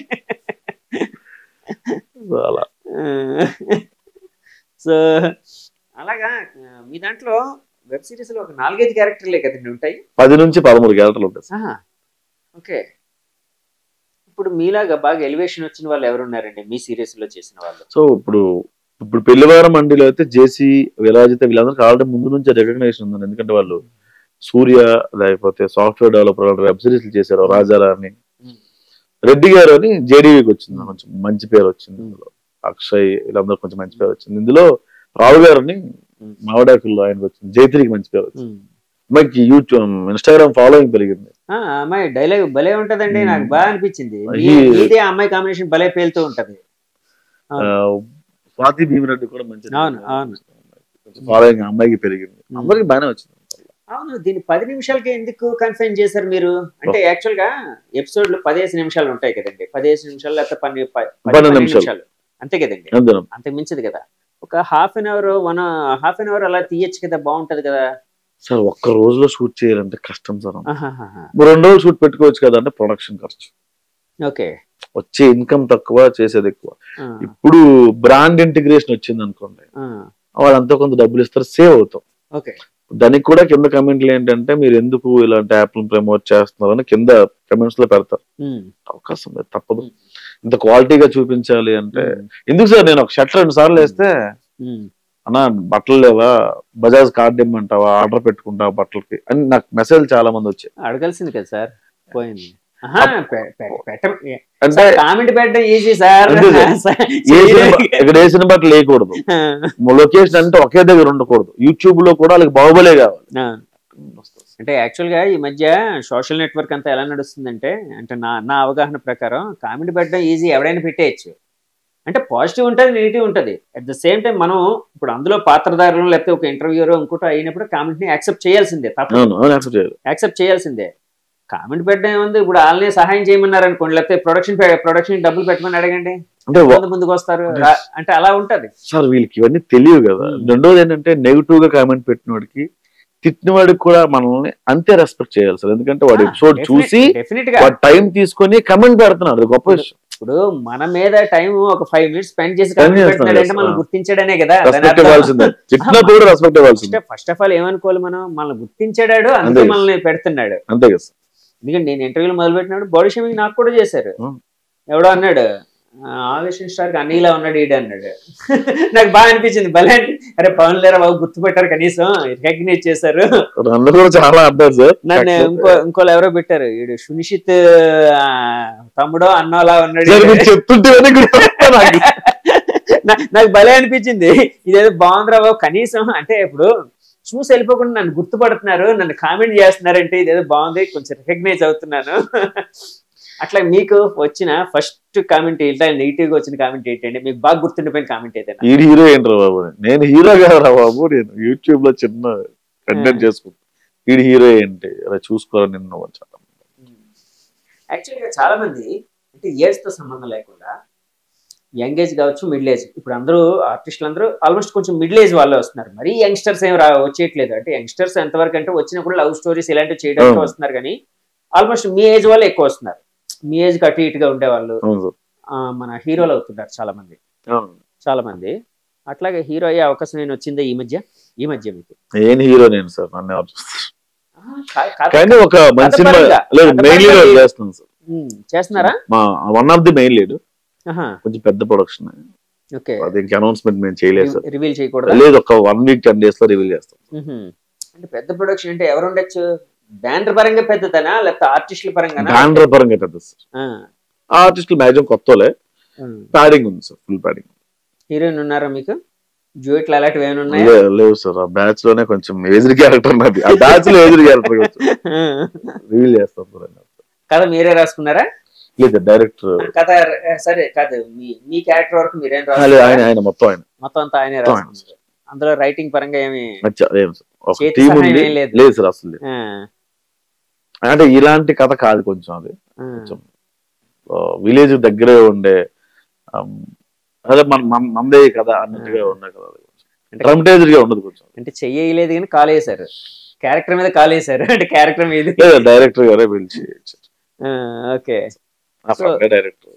సో అలాగా మీ దాంట్లో వెబ్ సిరీస్ లో ఒక నాలుగైదు క్యారెక్టర్లే కదండి ఉంటాయి? పది నుంచి పదమూడు క్యారెక్టర్లు ఉంటాయి. ఓకే. ఇప్పుడు మీలాగా బాగా ఎలివేషన్ వచ్చిన వాళ్ళు ఎవరున్నారండి మీ సిరీస్ లో చేసిన వాళ్ళు? సో ఇప్పుడు ఇప్పుడు పెళ్లివారం మండిలో అయితే జేసీ, విరాజిత వీళ్ళందరికీ ఆల్రెడీ ముందు నుంచి రికగ్నైజేషన్ ఉందండి. ఎందుకంటే వాళ్ళు సూర్య, లేకపోతే సాఫ్ట్వేర్ డెవలపర్ వెబ్ సిరీస్ చేశారు. రాజారాణి, రెడ్డి గారు అని జేడీవీకి వచ్చింది, కొంచెం మంచి పేరు వచ్చింది. ఇందులో అక్షయ్ వీళ్ళందరూ కొంచెం మంచి పేరు వచ్చింది. ఇందులో రావు గారిని మావడాకుల్లో ఆయనకు వచ్చింది. జైత్రికి మంచి పేరు వచ్చింది. అమ్మాయికి యూట్యూబ్, ఇన్స్టాగ్రామ్ ఫాలోయింగ్ పెరిగింది. అమ్మాయి డైలాగ్ భలే ఉంటదండి, నాకు బాగా అనిపించింది. అమ్మాయి కాంబినేషన్ భలే పేలుతూ ఉంటది. స్వాతి భీమిరెడ్డి కూడా మంచి ఫాలోయింగ్ అమ్మాయికి పెరిగింది. అందరికి బాగానే వచ్చింది. అవును, దీన్ని పది నిమిషాలకి ఎందుకు కన్ఫైన్ చేశారు మీరు? అంటే యాక్చువల్ గా ఎపిసోడ్ లో పదిహేను నిమిషాలు ఉంటాయి కదండి, పదిహేను నిమిషాలు లేకపోతే పన్నెండు నిమిషాలు అంతే కదండి, అంతకు మించదు కదా. ఒక half an hour one half an hour అలా తీయచ్చు కదా, బాగుంటది కదా. సార్ ఒక్క రోజులో షూట్ చేయాలంటే కష్టం సార్. రెండు రోజులు షూట్ పెట్టుకోవచ్చు కదా, అంటే ప్రొడక్షన్ ఖర్చు, ఓకే, వచ్చే ఇన్కమ్ తక్కువ, చేసేది ఎక్కువ. ఇప్పుడు బ్రాండ్ ఇంటిగ్రేషన్ వచ్చింది అనుకోండి, వాళ్ళంతా కొంత డబ్బులు ఇస్తారు, సేవ్ అవుతాం. ఓకే, దానికి కూడా కింద కమెంట్లు ఏంటంటే మీరు ఎందుకు ఇలాంటి యాప్లు ప్రమోట్ చేస్తున్నారు అని కింద కమెంట్స్ లో పెడతారు. అవకాశం లేదు, తప్పదు. ఇంత క్వాలిటీగా చూపించాలి అంటే ఎందుకు సార్, నేను ఒక షర్ట్ రెండు సార్లు వేస్తే అన్నా బట్టలు లేవా, బజాజ్ కార్డు ఇమ్మంటావా, ఆర్డర్ పెట్టుకుంటావా బట్టలకి అని నాకు మెసేజ్ చాలా మంది వచ్చాయి. అడగాల్సింది కదా సార్, పోయింది. అంటే కామెంట్ పెట్టడం ఈజీ సార్, ఇక్కడ వేసిన బట్టలు వేయకూడదు, లొకేషన్ అంటే ఒకే దగ్గర ఉండకూడదు. యూట్యూబ్ లో కూడా వాళ్ళకి బాహుబలే కావాలి. అంటే యాక్చువల్ గా ఈ మధ్య సోషల్ నెట్వర్క్ అంతా ఎలా నడుస్తుందంటే, అంటే నా నా అవగాహన ప్రకారం కామెంట్ పెట్టడం ఈజీ, ఎవడైనా పెట్టేయచ్చు. అంటే పాజిటివ్ ఉంటుంది, నెగిటివ్ ఉంటుంది. అట్ ద సేమ్ టైం మనం ఇప్పుడు అందులో పాత్రధారులు లేకపోతే ఒక ఇంటర్వ్యూరో ఇంకోటో అయినప్పుడు కామెంట్ ని యాక్సెప్ట్ చేయాల్సిందే, తప్పదు, యాక్సెప్ట్ చేయాల్సిందే. కామెంట్ పెట్టడం ఏముంది, ఇప్పుడు వాళ్ళనే సహాయం చేయమన్నారు అనుకోండి, లేకపోతే ప్రొడక్షన్ ప్రొడక్షన్ డబ్బులు పెట్టమని అడగండి, అంటే ముందుకు వస్తారు. అంటే అలా ఉంటది సార్, వీళ్ళకి ఇవన్నీ తెలియదు కదా. రెండోది ఏంటంటే నెగిటివ్ గా కామెంట్ పెట్టిన వాడికి, తిట్టిన వాడికి కూడా మనల్ని అంతే రెస్పెక్ట్ చేయాలి సార్. ఎందుకంటే వాడు ఎపిసోడ్ చూసి టైం తీసుకొని కమెంట్ పెడుతున్నాడు, గొప్ప విషయం. ఇప్పుడు మన మీద టైం ఒక ఫైవ్ మినిట్స్ స్పెండ్ చేసి పెడుతున్నాడంటే మనం గుర్తించాడనే కదా. ఫస్ట్ ఆఫ్ ఆల్ ఏమనుకోవాలి, మనం మనల్ని గుర్తించాడు, అందుకే మనల్ని పెడుతున్నాడు, అంతే కదా. ఎందుకంటే నేను ఇంటర్వ్యూలో మొదలు పెట్టినప్పుడు బాడీ షేమింగ్ నాకు కూడా చేశారు. ఎవడో అన్నాడు, ఆవేశం స్టార్ అన్నీలా ఉన్నాడు ఈడ అన్నాడు. నాకు బాగా అనిపించింది, భలే అరే పవన్ లేరా బాబు గుర్తుపెట్టారు, కనీసం రికగ్నైజ్ చేశారు. చాలా నన్ను ఇంకో ఇంకోళ్ళు ఎవరో పెట్టారు, ఈడు సునిషిత్ తమ్ముడో అన్నోలా ఉన్నాడు. నాకు భలే అనిపించింది, ఇదేదో బాగుందిరా బాబు, కనీసం అంటే ఇప్పుడు చూసి వెళ్ళిపోకుండా నన్ను గుర్తుపడుతున్నారు, నన్ను కామెంట్ చేస్తున్నారంటే ఇదేదో బాగుంది, కొంచెం రికగ్నైజ్ అవుతున్నాను. అట్లా మీకు వచ్చిన ఫస్ట్ కామెంట్ ఏంటా, నెగిటివ్ గా వచ్చిన కామెంట్ ఏంటండి, మీకు బాగా గుర్తుండిపోయిన కామెంట్ ఏదైనా? ఈ హీరో ఏంట్రా బాబు, నేను హీరో కాదురా బాబు, నేను యూట్యూబ్ లో చిన్న కంటెంట్ చేసుకుంటా, ఈ హీరో ఏంటి అలా చూసుకోవాలి నిన్ను. యాక్చువల్గా చాలా మంది అంటే ఏజ్ తో సంబంధం లేకుండా యంగ్ ఏజ్ కావచ్చు, మిడిల్ ఏజ్, ఇప్పుడు అందరూ ఆర్టిస్టులు అందరూ ఆల్మోస్ట్ కొంచెం మిడిల్ ఏజ్ వాళ్ళే వస్తున్నారు, మరీ యంగ్స్టర్స్ ఏం రా వచ్చేయట్లేదు. అంటే యంగ్స్టర్స్ ఎంతవరకు అంటే వచ్చినప్పుడు లవ్ స్టోరీస్ ఇలాంటివి చేయడానికి వస్తున్నారు, కానీ ఆల్మోస్ట్ మీ ఏజ్ వాళ్ళే ఎక్కువ వస్తున్నారు. మీ ఏజ్ కి అటు ఇటుగా ఉండేవాళ్ళు మన హీరోలు అవుతున్నారు చాలా మంది. చాలా మంది. అట్లాగే హీరో అయ్యే అవకాశం నేను వచ్చిందే ఈ మధ్య ఈ మధ్య మీకు నేను హీరో నేను సార్ నన్ను ఎవరు చూస్తారు కా- కథ- కానీ ఒక మంచి సినిమా కథపరంగా, లేదు మెయిన్ కథపరంగా లీడ్ మీరు- చేస్తున్నాను సార్ ఉమ్, చేస్తున్నారా? మా one of the main lead ఆహా, కొంచెం పెద్ద ప్రొడక్షన్ ఓకే. అది ఇంకా అనౌన్స్మెంట్ మేము చేయలేదు సార్ రివీల్ చేయకూడదా? లేదు ఒక వన్ వీక్ టెన్ డేస్ లో రివీల్ చేస్తాం ఉహు. అంటే పెద్ద ప్రొడక్షన్ అంటే ఎవరు ఉండొచ్చు? బ్యానర్ పరంగా పెద్దదనా లేకపోతే ఆర్టిస్టుల పరంగా? బ్యానర్ పరంగా పెద్ద సార్ ఆర్టిస్టులు మ్యాక్సిమం కొత్తలే ప్యాడింగ్ ఉంది సార్ ఫుల్ ప్యాడింగ్. హీరోయిన్ ఉన్నారా మీకు? డ్యూయెట్లు అలాంటివి ఏమైనా ఉన్నాయా? లే- లేవు సార్ ఆ బ్యాచ్ లోనే కొంచెం ఏజ్డ్ క్యారెక్టర్ నాది ఆ బ్యాచ్ లో ఏజ్డ్ క్యారెక్టర్ రివీల్ చేస్తాం సార్. కథ మీరే రాసుకున్నారా? లేదు డైరెక్టర్ కథ సరే కాదు, మీ మీ క్యారెక్టర్ వరకు మీరేం ఆయన రాసుకున్నారా? ఆయన మొత్తం ఆయన మొత్తం అంతా ఆయనే మొత్తం ఆయన. రాసుకున్నారు. అందులో రైటింగ్ పరంగా ఏమి అచ్చా, ఏం సార్ ఒక చేతి టీం సహాయం ఉంది ఏం లేదు. లేదు సార్ అసలు లేదు. ఆ, అంటే ఇలాంటి కథ కాదు కొంచెం అది ఆ, కొంచెం విలేజ్ దగ్గరే ఉండే ఆమ్, అదే మన మన- మనదే కదా అన్నట్టుగా ఉండే కదా అంటే డ్రమటైజ్డ్ గా ఉండదు కొంచెం. అంటే చెయ్యలేదు కానీ కాల్ వేసారు, క్యారెక్టర్ మీద కాల్ వేసారు. అంటే క్యారెక్టర్ మీద. లేదు డైరెక్టర్ గారే పిలిచి ఓకే. So- డైరెక్టర్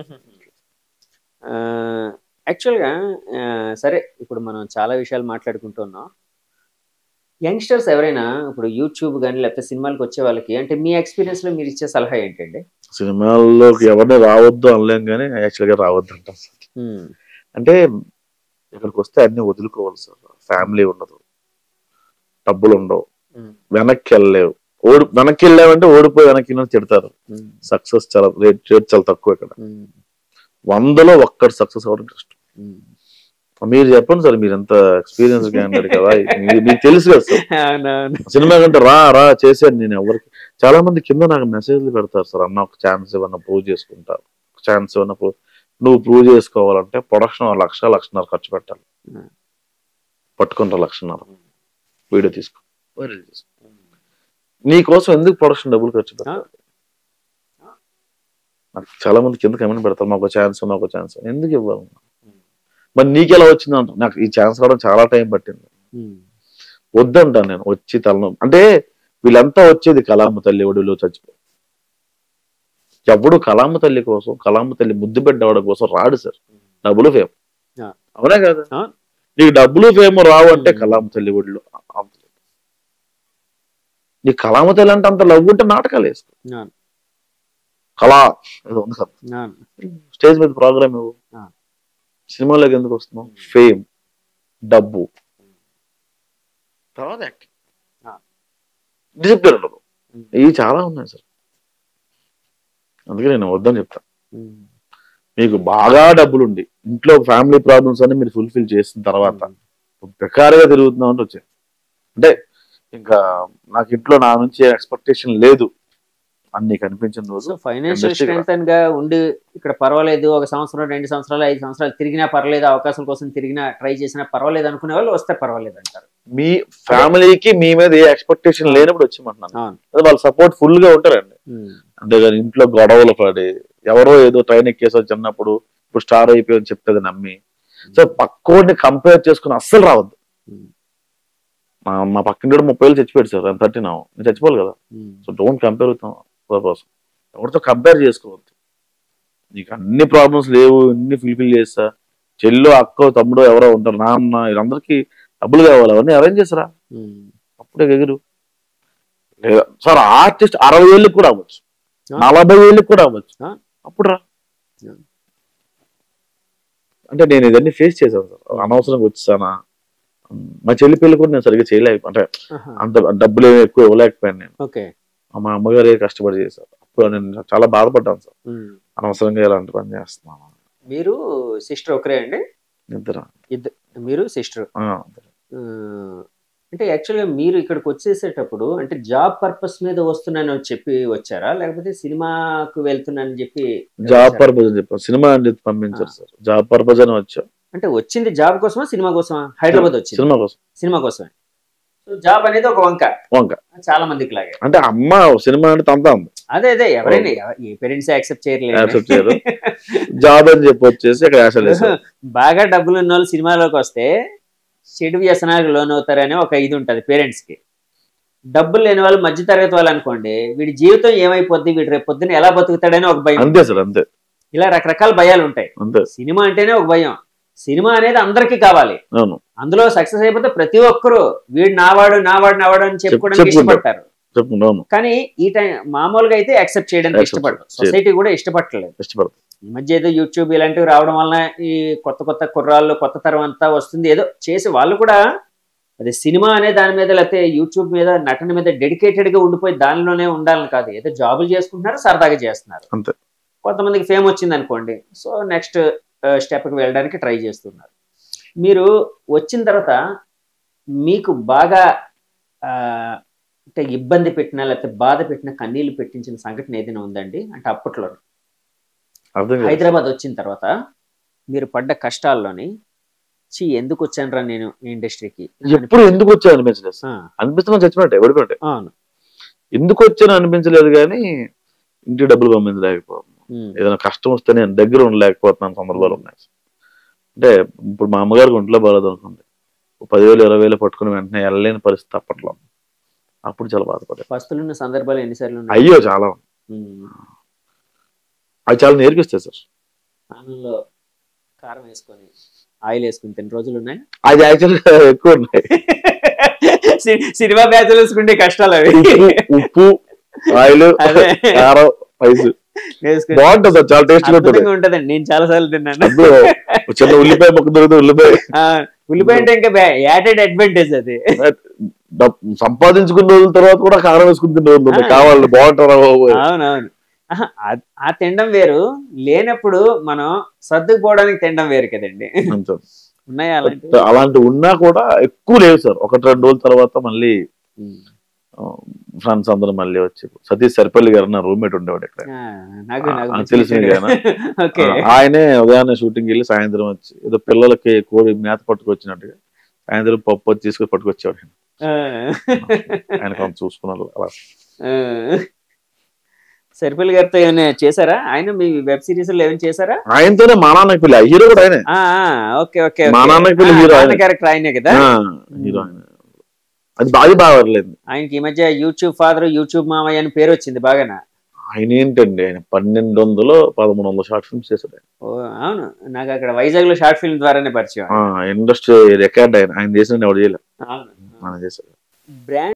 యాక్చువల్గా సరే, ఇప్పుడు మనం చాలా విషయాలు మాట్లాడుకుంటున్నాం. యంగ్స్టర్స్ ఎవరైనా ఇప్పుడు యూట్యూబ్ కానీ లేకపోతే సినిమాలకు వచ్చే వాళ్ళకి అంటే మీ ఎక్స్పీరియన్స్ లో మీరు ఇచ్చే సలహా ఏంటండి? సినిమాల్లోకి ఎవరిని రావద్దు అనలేం కానీ యాక్చువల్ గా రావద్దు అంటాం సార్. ఉమ్, అంటే ఇక్కడికి వస్తే అన్ని వదులుకోవాలి సార్. ఫ్యామిలీ ఉండదు, డబ్బులు ఉండవు, ఉమ్, వెనక్కి వెళ్ళలేవు. ఓడి వెనక్కి వెళ్ళామంటే ఓడిపోయి వెనక్కి వెళ్ళి తిడతారు. ఉమ్, సక్సెస్ చాలా రేట్ రేట్ చాలా తక్కువ ఇక్కడ. ఉమ్, వందలో ఒక్కటి సక్సెస్ అవ్వడం కష్టం. ఉమ్. మీరు చెప్పండి సార్, మీరు ఎంత ఎక్స్పీరియన్స్ క్యాండిడేట్ కదా, మీ- మీకు తెలుసు కదా సార్. అవునవును. సినిమా కంటే రా రా చేశాను నేను ఎవరికి. చాలా మంది కింద నాకు మెసేజ్లు పెడతారు సార్, అన్న ఒక ఛాన్స్ ఏమన్నా ప్రూవ్ చేసుకుంటారు, ఒక ఛాన్స్ ఏమన్నా ప్రూవ్. నువ్వు ప్రూవ్ చేసుకోవాలంటే ప్రొడక్షన్ లక్ష లక్షన్నర ఖర్చు పెట్టాలి. ఉమ్, పట్టుకుంటా లక్షన్నర వీడియో తీసుకో వైరల్ చేసుకో. నీకోసం ఎందుకు ప్రొడక్షన్ డబ్బులు ఖర్చు పెట్టాలి? నాకు చాలా మంది కింద కమెంట్ పెడతారు, మాకు ఛాన్స్ మాకు ఛాన్స్ ఎందుకు ఇవ్వాలి. మరి నీకెలా వచ్చింది అంట. నాకు ఈ ఛాన్స్ రావడం చాలా టైం పట్టింది. ఉమ్, వద్దంటాను నేను. వచ్చి తలను అంటే వీళ్ళంతా వచ్చేది కలామ తల్లి ఒడిలో చచ్చిపో. ఎవడు కలామ తల్లి కోసం, కలామ తల్లి ముద్దు పెట్టవడం కోసం రాడు సార్. డబ్బులు ఫేమ్, ఆ. అవునా కదా? ఆ. నీకు డబ్బులు ఫేమ్ రావు అంటే కలామ తల్లి ఒడిలో అంత. నీకు కలామ తల్లి అంటే అంత లవ్ ఉంటే నాటకాలు వేసుకో. అవును, కళా ఏదో ఉంది కదా, అవును. స్టేజ్ మీద ప్రోగ్రామ్ ఇవ్వు. ఆ. సినిమాలోకి ఎందుకు వస్తున్నావు? ఫేమ్, డబ్బు, తర్వాత యాక్టింగ్, ఆ. డిసిప్లిన్ ఉండదు. ఉమ్, ఇవి చాలా ఉన్నాయి సార్. అందుకే నేను వద్దని చెప్తాను. ఉమ్, మీకు బాగా డబ్బులుండి ఇంట్లో ఫ్యామిలీ ప్రాబ్లమ్స్ అన్ని మీరు ఫుల్ఫిల్ చేసిన తర్వాత బెకారుగా తిరుగుతున్నాం అంటే వచ్చాయి. అంటే ఇంకా నాకు ఇంట్లో నా నుంచి ఎక్స్పెక్టేషన్ లేదు అని నీకు అనిపించిన రోజు సో ఫైనాన్షియల్ Industry గా. స్ట్రెంగ్ గా ఉండి ఇక్కడ పర్వాలేదు, ఒక సంవత్సరం రెండు సంవత్సరాలు ఐదు సంవత్సరాలు తిరిగినా పర్వాలేదు, అవకాశం కోసం తిరిగినా ట్రై చేసినా పర్వాలేదు అనుకునే వాళ్ళు వస్తే పర్వాలేదు అంటారు. మీ ఫ్యామిలీకి మీ మీద ఏ ఎక్స్పెక్టేషన్ లేనప్పుడు వచ్చిమంటున్నాను. అవును. అదే వాళ్ళ సపోర్ట్ ఫుల్ గా ఉంటారండి. ఉమ్, అంతేగాని ఇంట్లో గొడవలు పడి ఎవరో ఏదో ట్రైన్ ఎక్కేసో చిన్నప్పుడు ఇప్పుడు స్టార్ అయిపోయి చెప్పేది నమ్మి సో పక్కోడిని కంపేర్ చేసుకుని అస్సలు రావద్దు. ఉమ్, మా మా పక్కన ముప్పై ఏళ్ళు చచ్చిపోయాడు సార్, నేను థర్టీ నా నేను చచ్చిపోవాలి కదా. Um, so don't compare with purpose. ఎవరితో కంపేర్ చేసుకోవద్దు. నీకు అన్ని ప్రాబ్లమ్స్ లేవు, అన్ని ఫుల్ఫిల్ చేస్తా, చెల్లో అక్కో తమ్ముడో ఎవరో ఉంటారు, నాన్న వీళ్ళందరికీ డబ్బులు కావాలి, అవన్నీ అరేంజ్ చేస్తారా ఉమ్, అప్పుడే ఎగురు. లేదా సార్ ఆర్టిస్ట్ అరవై ఏళ్ళకి కూడా అవ్వచ్చు, ఆ. నలభై ఏళ్ళకి కూడా అవ్వచ్చు, ఆ. అప్పుడు రా. ఆ. అంటే నేను ఇదన్నీ ఫేస్ చేశాను సార్. అనవసరంగా వచ్చానా. మా చెల్లి పెళ్లి కూడా నేను సరిగ్గా చేయలేక అంటే ఆహా. అంత డబ్బులు ఏమి ఎక్కువ ఇవ్వలేకపోయాను నేను. ఓకే. మా అమ్మగారే కష్టపడి చేశారు. అప్పుడు నేను చాలా బాధపడ్డాను సార్, ఉమ్. అనవసరంగా ఇలాంటి పని చేస్తున్నాను. మీరు సిస్టర్ ఒకరే అండి? ఇద్దరు ఇద్దరు, మీరు సిస్టర్. ఆ, అంటే యాక్చువల్గా మీరు ఇక్కడికి వచ్చేసేటప్పుడు అంటే జాబ్ పర్పస్ మీద వస్తున్నానని చెప్పి వచ్చారా, లేకపోతే సినిమాకు వెళ్తున్నానని చెప్పి జాబ్ వచ్చారా? పర్పస్ అని చెప్పాను. సినిమా అని చెప్పి పంపించారు సార్. జాబ్ పర్పస్ అని వచ్చా. అంటే వచ్చింది జాబ్ కోసమా సినిమా కోసమా? హైదరాబాద్ వచ్చింది సినిమా కోసం. సినిమా కోసమే. సో జాబ్ అనేది ఒక వంక వంక చాలా మందికి లాగే. అంటే అమ్మ సినిమా అంటే తంతా ఉంది. అదే అదే ఎవరైనా ఎవ- ఏ పేరెంట్స్ యాక్సెప్ట్ Accept చేయరు. చేయట్లేదు. జాబ్ అని చెప్పి వచ్చేసి ఇక్కడ యాసలు వేశారు. బాగా డబ్బులు ఉన్న వాళ్ళు సినిమాలోకి వస్తే చెడు వ్యసనాలకు లోన్ అవుతారని ఒక ఇది ఉంటది పేరెంట్స్ కి. డబ్బులు లేని వాళ్ళు మధ్య తరగతి వాళ్ళు అనుకోండి, వీడి జీవితం ఏమైపోద్ది, వీడు రేపు పొద్దున ఎలా బతుకుతాడని ఒక భయం. అంతే సార్, అంతే. ఇలా రకరకాల భయాలు ఉంటాయి. అంతే. సినిమా అంటేనే ఒక భయం. సినిమా అనేది అందరికీ కావాలి. అవును. అందులో సక్సెస్ అయిపోతే ప్రతి ఒక్కరు వీడు నావాడు నావాడు నావాడు అని చెప్పుకోవడానికి చెప్పుకుంటారు. ఇష్టపడతారు. చెప్పుకుంటా. అవును. కానీ ఈ టైం మామూలుగా అయితే యాక్సెప్ట్ చేయడానికి Accept ఇష్టపడరు. చేయరు. సొసైటీ కూడా ఇష్టపడట్లేదు. ఇష్టపడతారు. ఈ మధ్య ఏదో యూట్యూబ్ ఇలాంటివి రావడం వల్ల ఈ కొత్త కొత్త కుర్రాళ్ళు కొత్త తరం అంతా వస్తుంది, ఏదో చేసి వాళ్ళు కూడా అదే సినిమా అనే దాని మీద లేకపోతే యూట్యూబ్ మీద నటన మీద డెడికేటెడ్ గా ఉండిపోయి దానిలోనే ఉండాలని కాదు, ఏదో జాబులు చేసుకుంటున్నారు, సరదాగా చేస్తున్నారు. అంతే. కొంతమందికి ఫేమ్ వచ్చింది అనుకోండి, సో నెక్స్ట్ స్టెప్కి వెళ్ళడానికి ట్రై చేస్తున్నారు. మీరు వచ్చిన తర్వాత మీకు బాగా ఆ, అంటే ఇబ్బంది పెట్టిన లేకపోతే బాధ పెట్టిన కన్నీళ్లు పెట్టించిన సంఘటన ఏదైనా ఉందండి? అంటే అప్పట్లో అర్థం కాదు. హైదరాబాద్ వచ్చిన తర్వాత మీరు పడ్డ కష్టాల్లోని చీ ఎందుకు వచ్చానరా నేను ఈ ఇండస్ట్రీకి ఎప్పుడు ఎందుకు వచ్చా అనిపించలేదు సార్. అనిపిస్తున్నా చచ్చినట్టే ఓడిపోతే. అవును. ఎందుకు వచ్చానో అనిపించలేదు కానీ ఇంటికి డబ్బులు పంపించలేకపోతున్నాను. ఉమ్, ఏదైనా కష్టం వస్తే నేను దగ్గర ఉండలేకపోతున్నాను సందర్భాలు ఉన్నాయి. అంటే ఇప్పుడు మా అమ్మగారికి ఒంట్లో బాగాలేదు అనుకోండి, ఓ పదివేలు ఇరవై వేలు పట్టుకుని వెంటనే వెళ్ళలేని పరిస్థితి అప్పట్లో. అప్పుడు చాలా బాధపడ్డాను. పస్తులున్న సందర్భాలు ఎన్నిసార్లు ఉన్నాయి? అయ్యో చాలా. ఉమ్, అది చాలా నేర్పిస్తాయి సార్. అన్నంలో కారం వేసుకొని ఆయిల్ వేసుకుని తిన్న రోజులు ఉన్నాయి. అది యాక్చువల్గా ఎక్కువ ఉన్నాయి. సి- సినిమా బ్యాచ్లు వేసుకుంటే కష్టాలు అవి. ఉప్పు, ఉప్పు ఆయిల్, అదే. కారం, రైస్ వేసుకుని బాగుంటుంది సార్. చాలా టేస్ట్ ఉంటుంది. అద్భుతంగా ఉంటదండి. నేను చాలా సార్లు తిన్నాను. అందులో ఒక చిన్న ఉల్లిపాయ ముక్క దొరుకుతుంది. ఉల్లిపాయ ఆ, ఉల్లిపాయ అంటే ఇంకా యాడెడ్ అడ్వాంటేజ్ అది. డబ్- సంపాదించుకున్న రోజుల తర్వాత కూడా కారం వేసుకుని తిన్న రోజులు ఉన్నాయి. కావాలి బాగుంటారా బాబు. అవునవును. ఆహా, ఆ- ఆ తినడం వేరు, లేనప్పుడు మనం సర్దుకుపోవడానికి తినడం వేరు కదండి. అంతే. ఉన్నాయా అలాంటివి? అలాంటి ఉన్నా కూడా ఎక్కువ లేవు సార్. ఒకటి రెండు రోజుల తర్వాత మళ్ళీ ఉమ్. ఫ్రెండ్స్ అందరూ మళ్ళీ వచ్చి సతీష్ సరిపల్లి గారు నా రూమ్మేట్ ఉండేవాడు ఇక్కడ. ఆ, నాకు నాకు ఆ, మంచి తెలిసింది మిత్రుడు. కదా. ఓకే. ఆ, ఆయనే ఉదయాన్నే షూటింగ్ వెళ్ళి సాయంత్రం వచ్చి ఏదో పిల్లలకి కోడి మేత పట్టుకొచ్చినట్టుగా సాయంత్రం పప్పు వచ్చి తీసుకొని పట్టుకొచ్చేవాడు. ఆ. ఆయన కొంత చూసుకున్నారు అలా. ఆ. సరిపల్లి గారితో ఏమైనా చేశారా? ఆయన మీ వెబ్ సిరీస్ లో ఏమైనా చేశారా? ఆయనతోనే మా నాన్నకి పిల్ల హీరో కూడా ఆయనే. ఆ, ఆ, ఓకే ఓకే మా ఓకే. నాన్నకి పిల్ల ఆ, హీరో నాన్న ఆయనే. క్యారెక్టర్ ఆయనే కదా. ఆ, హీరో ఆయన. అది బాగా బాగా వర్లేదు. ఆయనకి ఈ మధ్య యూట్యూబ్ ఫాదర్ యూట్యూబ్ మామయ్య అని పేరు వచ్చింది బాగానా. ఆయన ఏంటండి, ఆయన పన్నెండు వందలు పదమూడు వందల షార్ట్ ఫిల్మ్స్ చేశాడు. ఓ అవును, నాకు అక్కడ వైజాగ్ లో షార్ట్ ఫిల్మ్ ద్వారానే పరిచయం. ఇండస్ట్రీ రికార్డ్ ఆయన. ఆయన చేసిన ఎవరు చేయలేదు, అవును. ఆయన చేశాడు. బ్రాండ్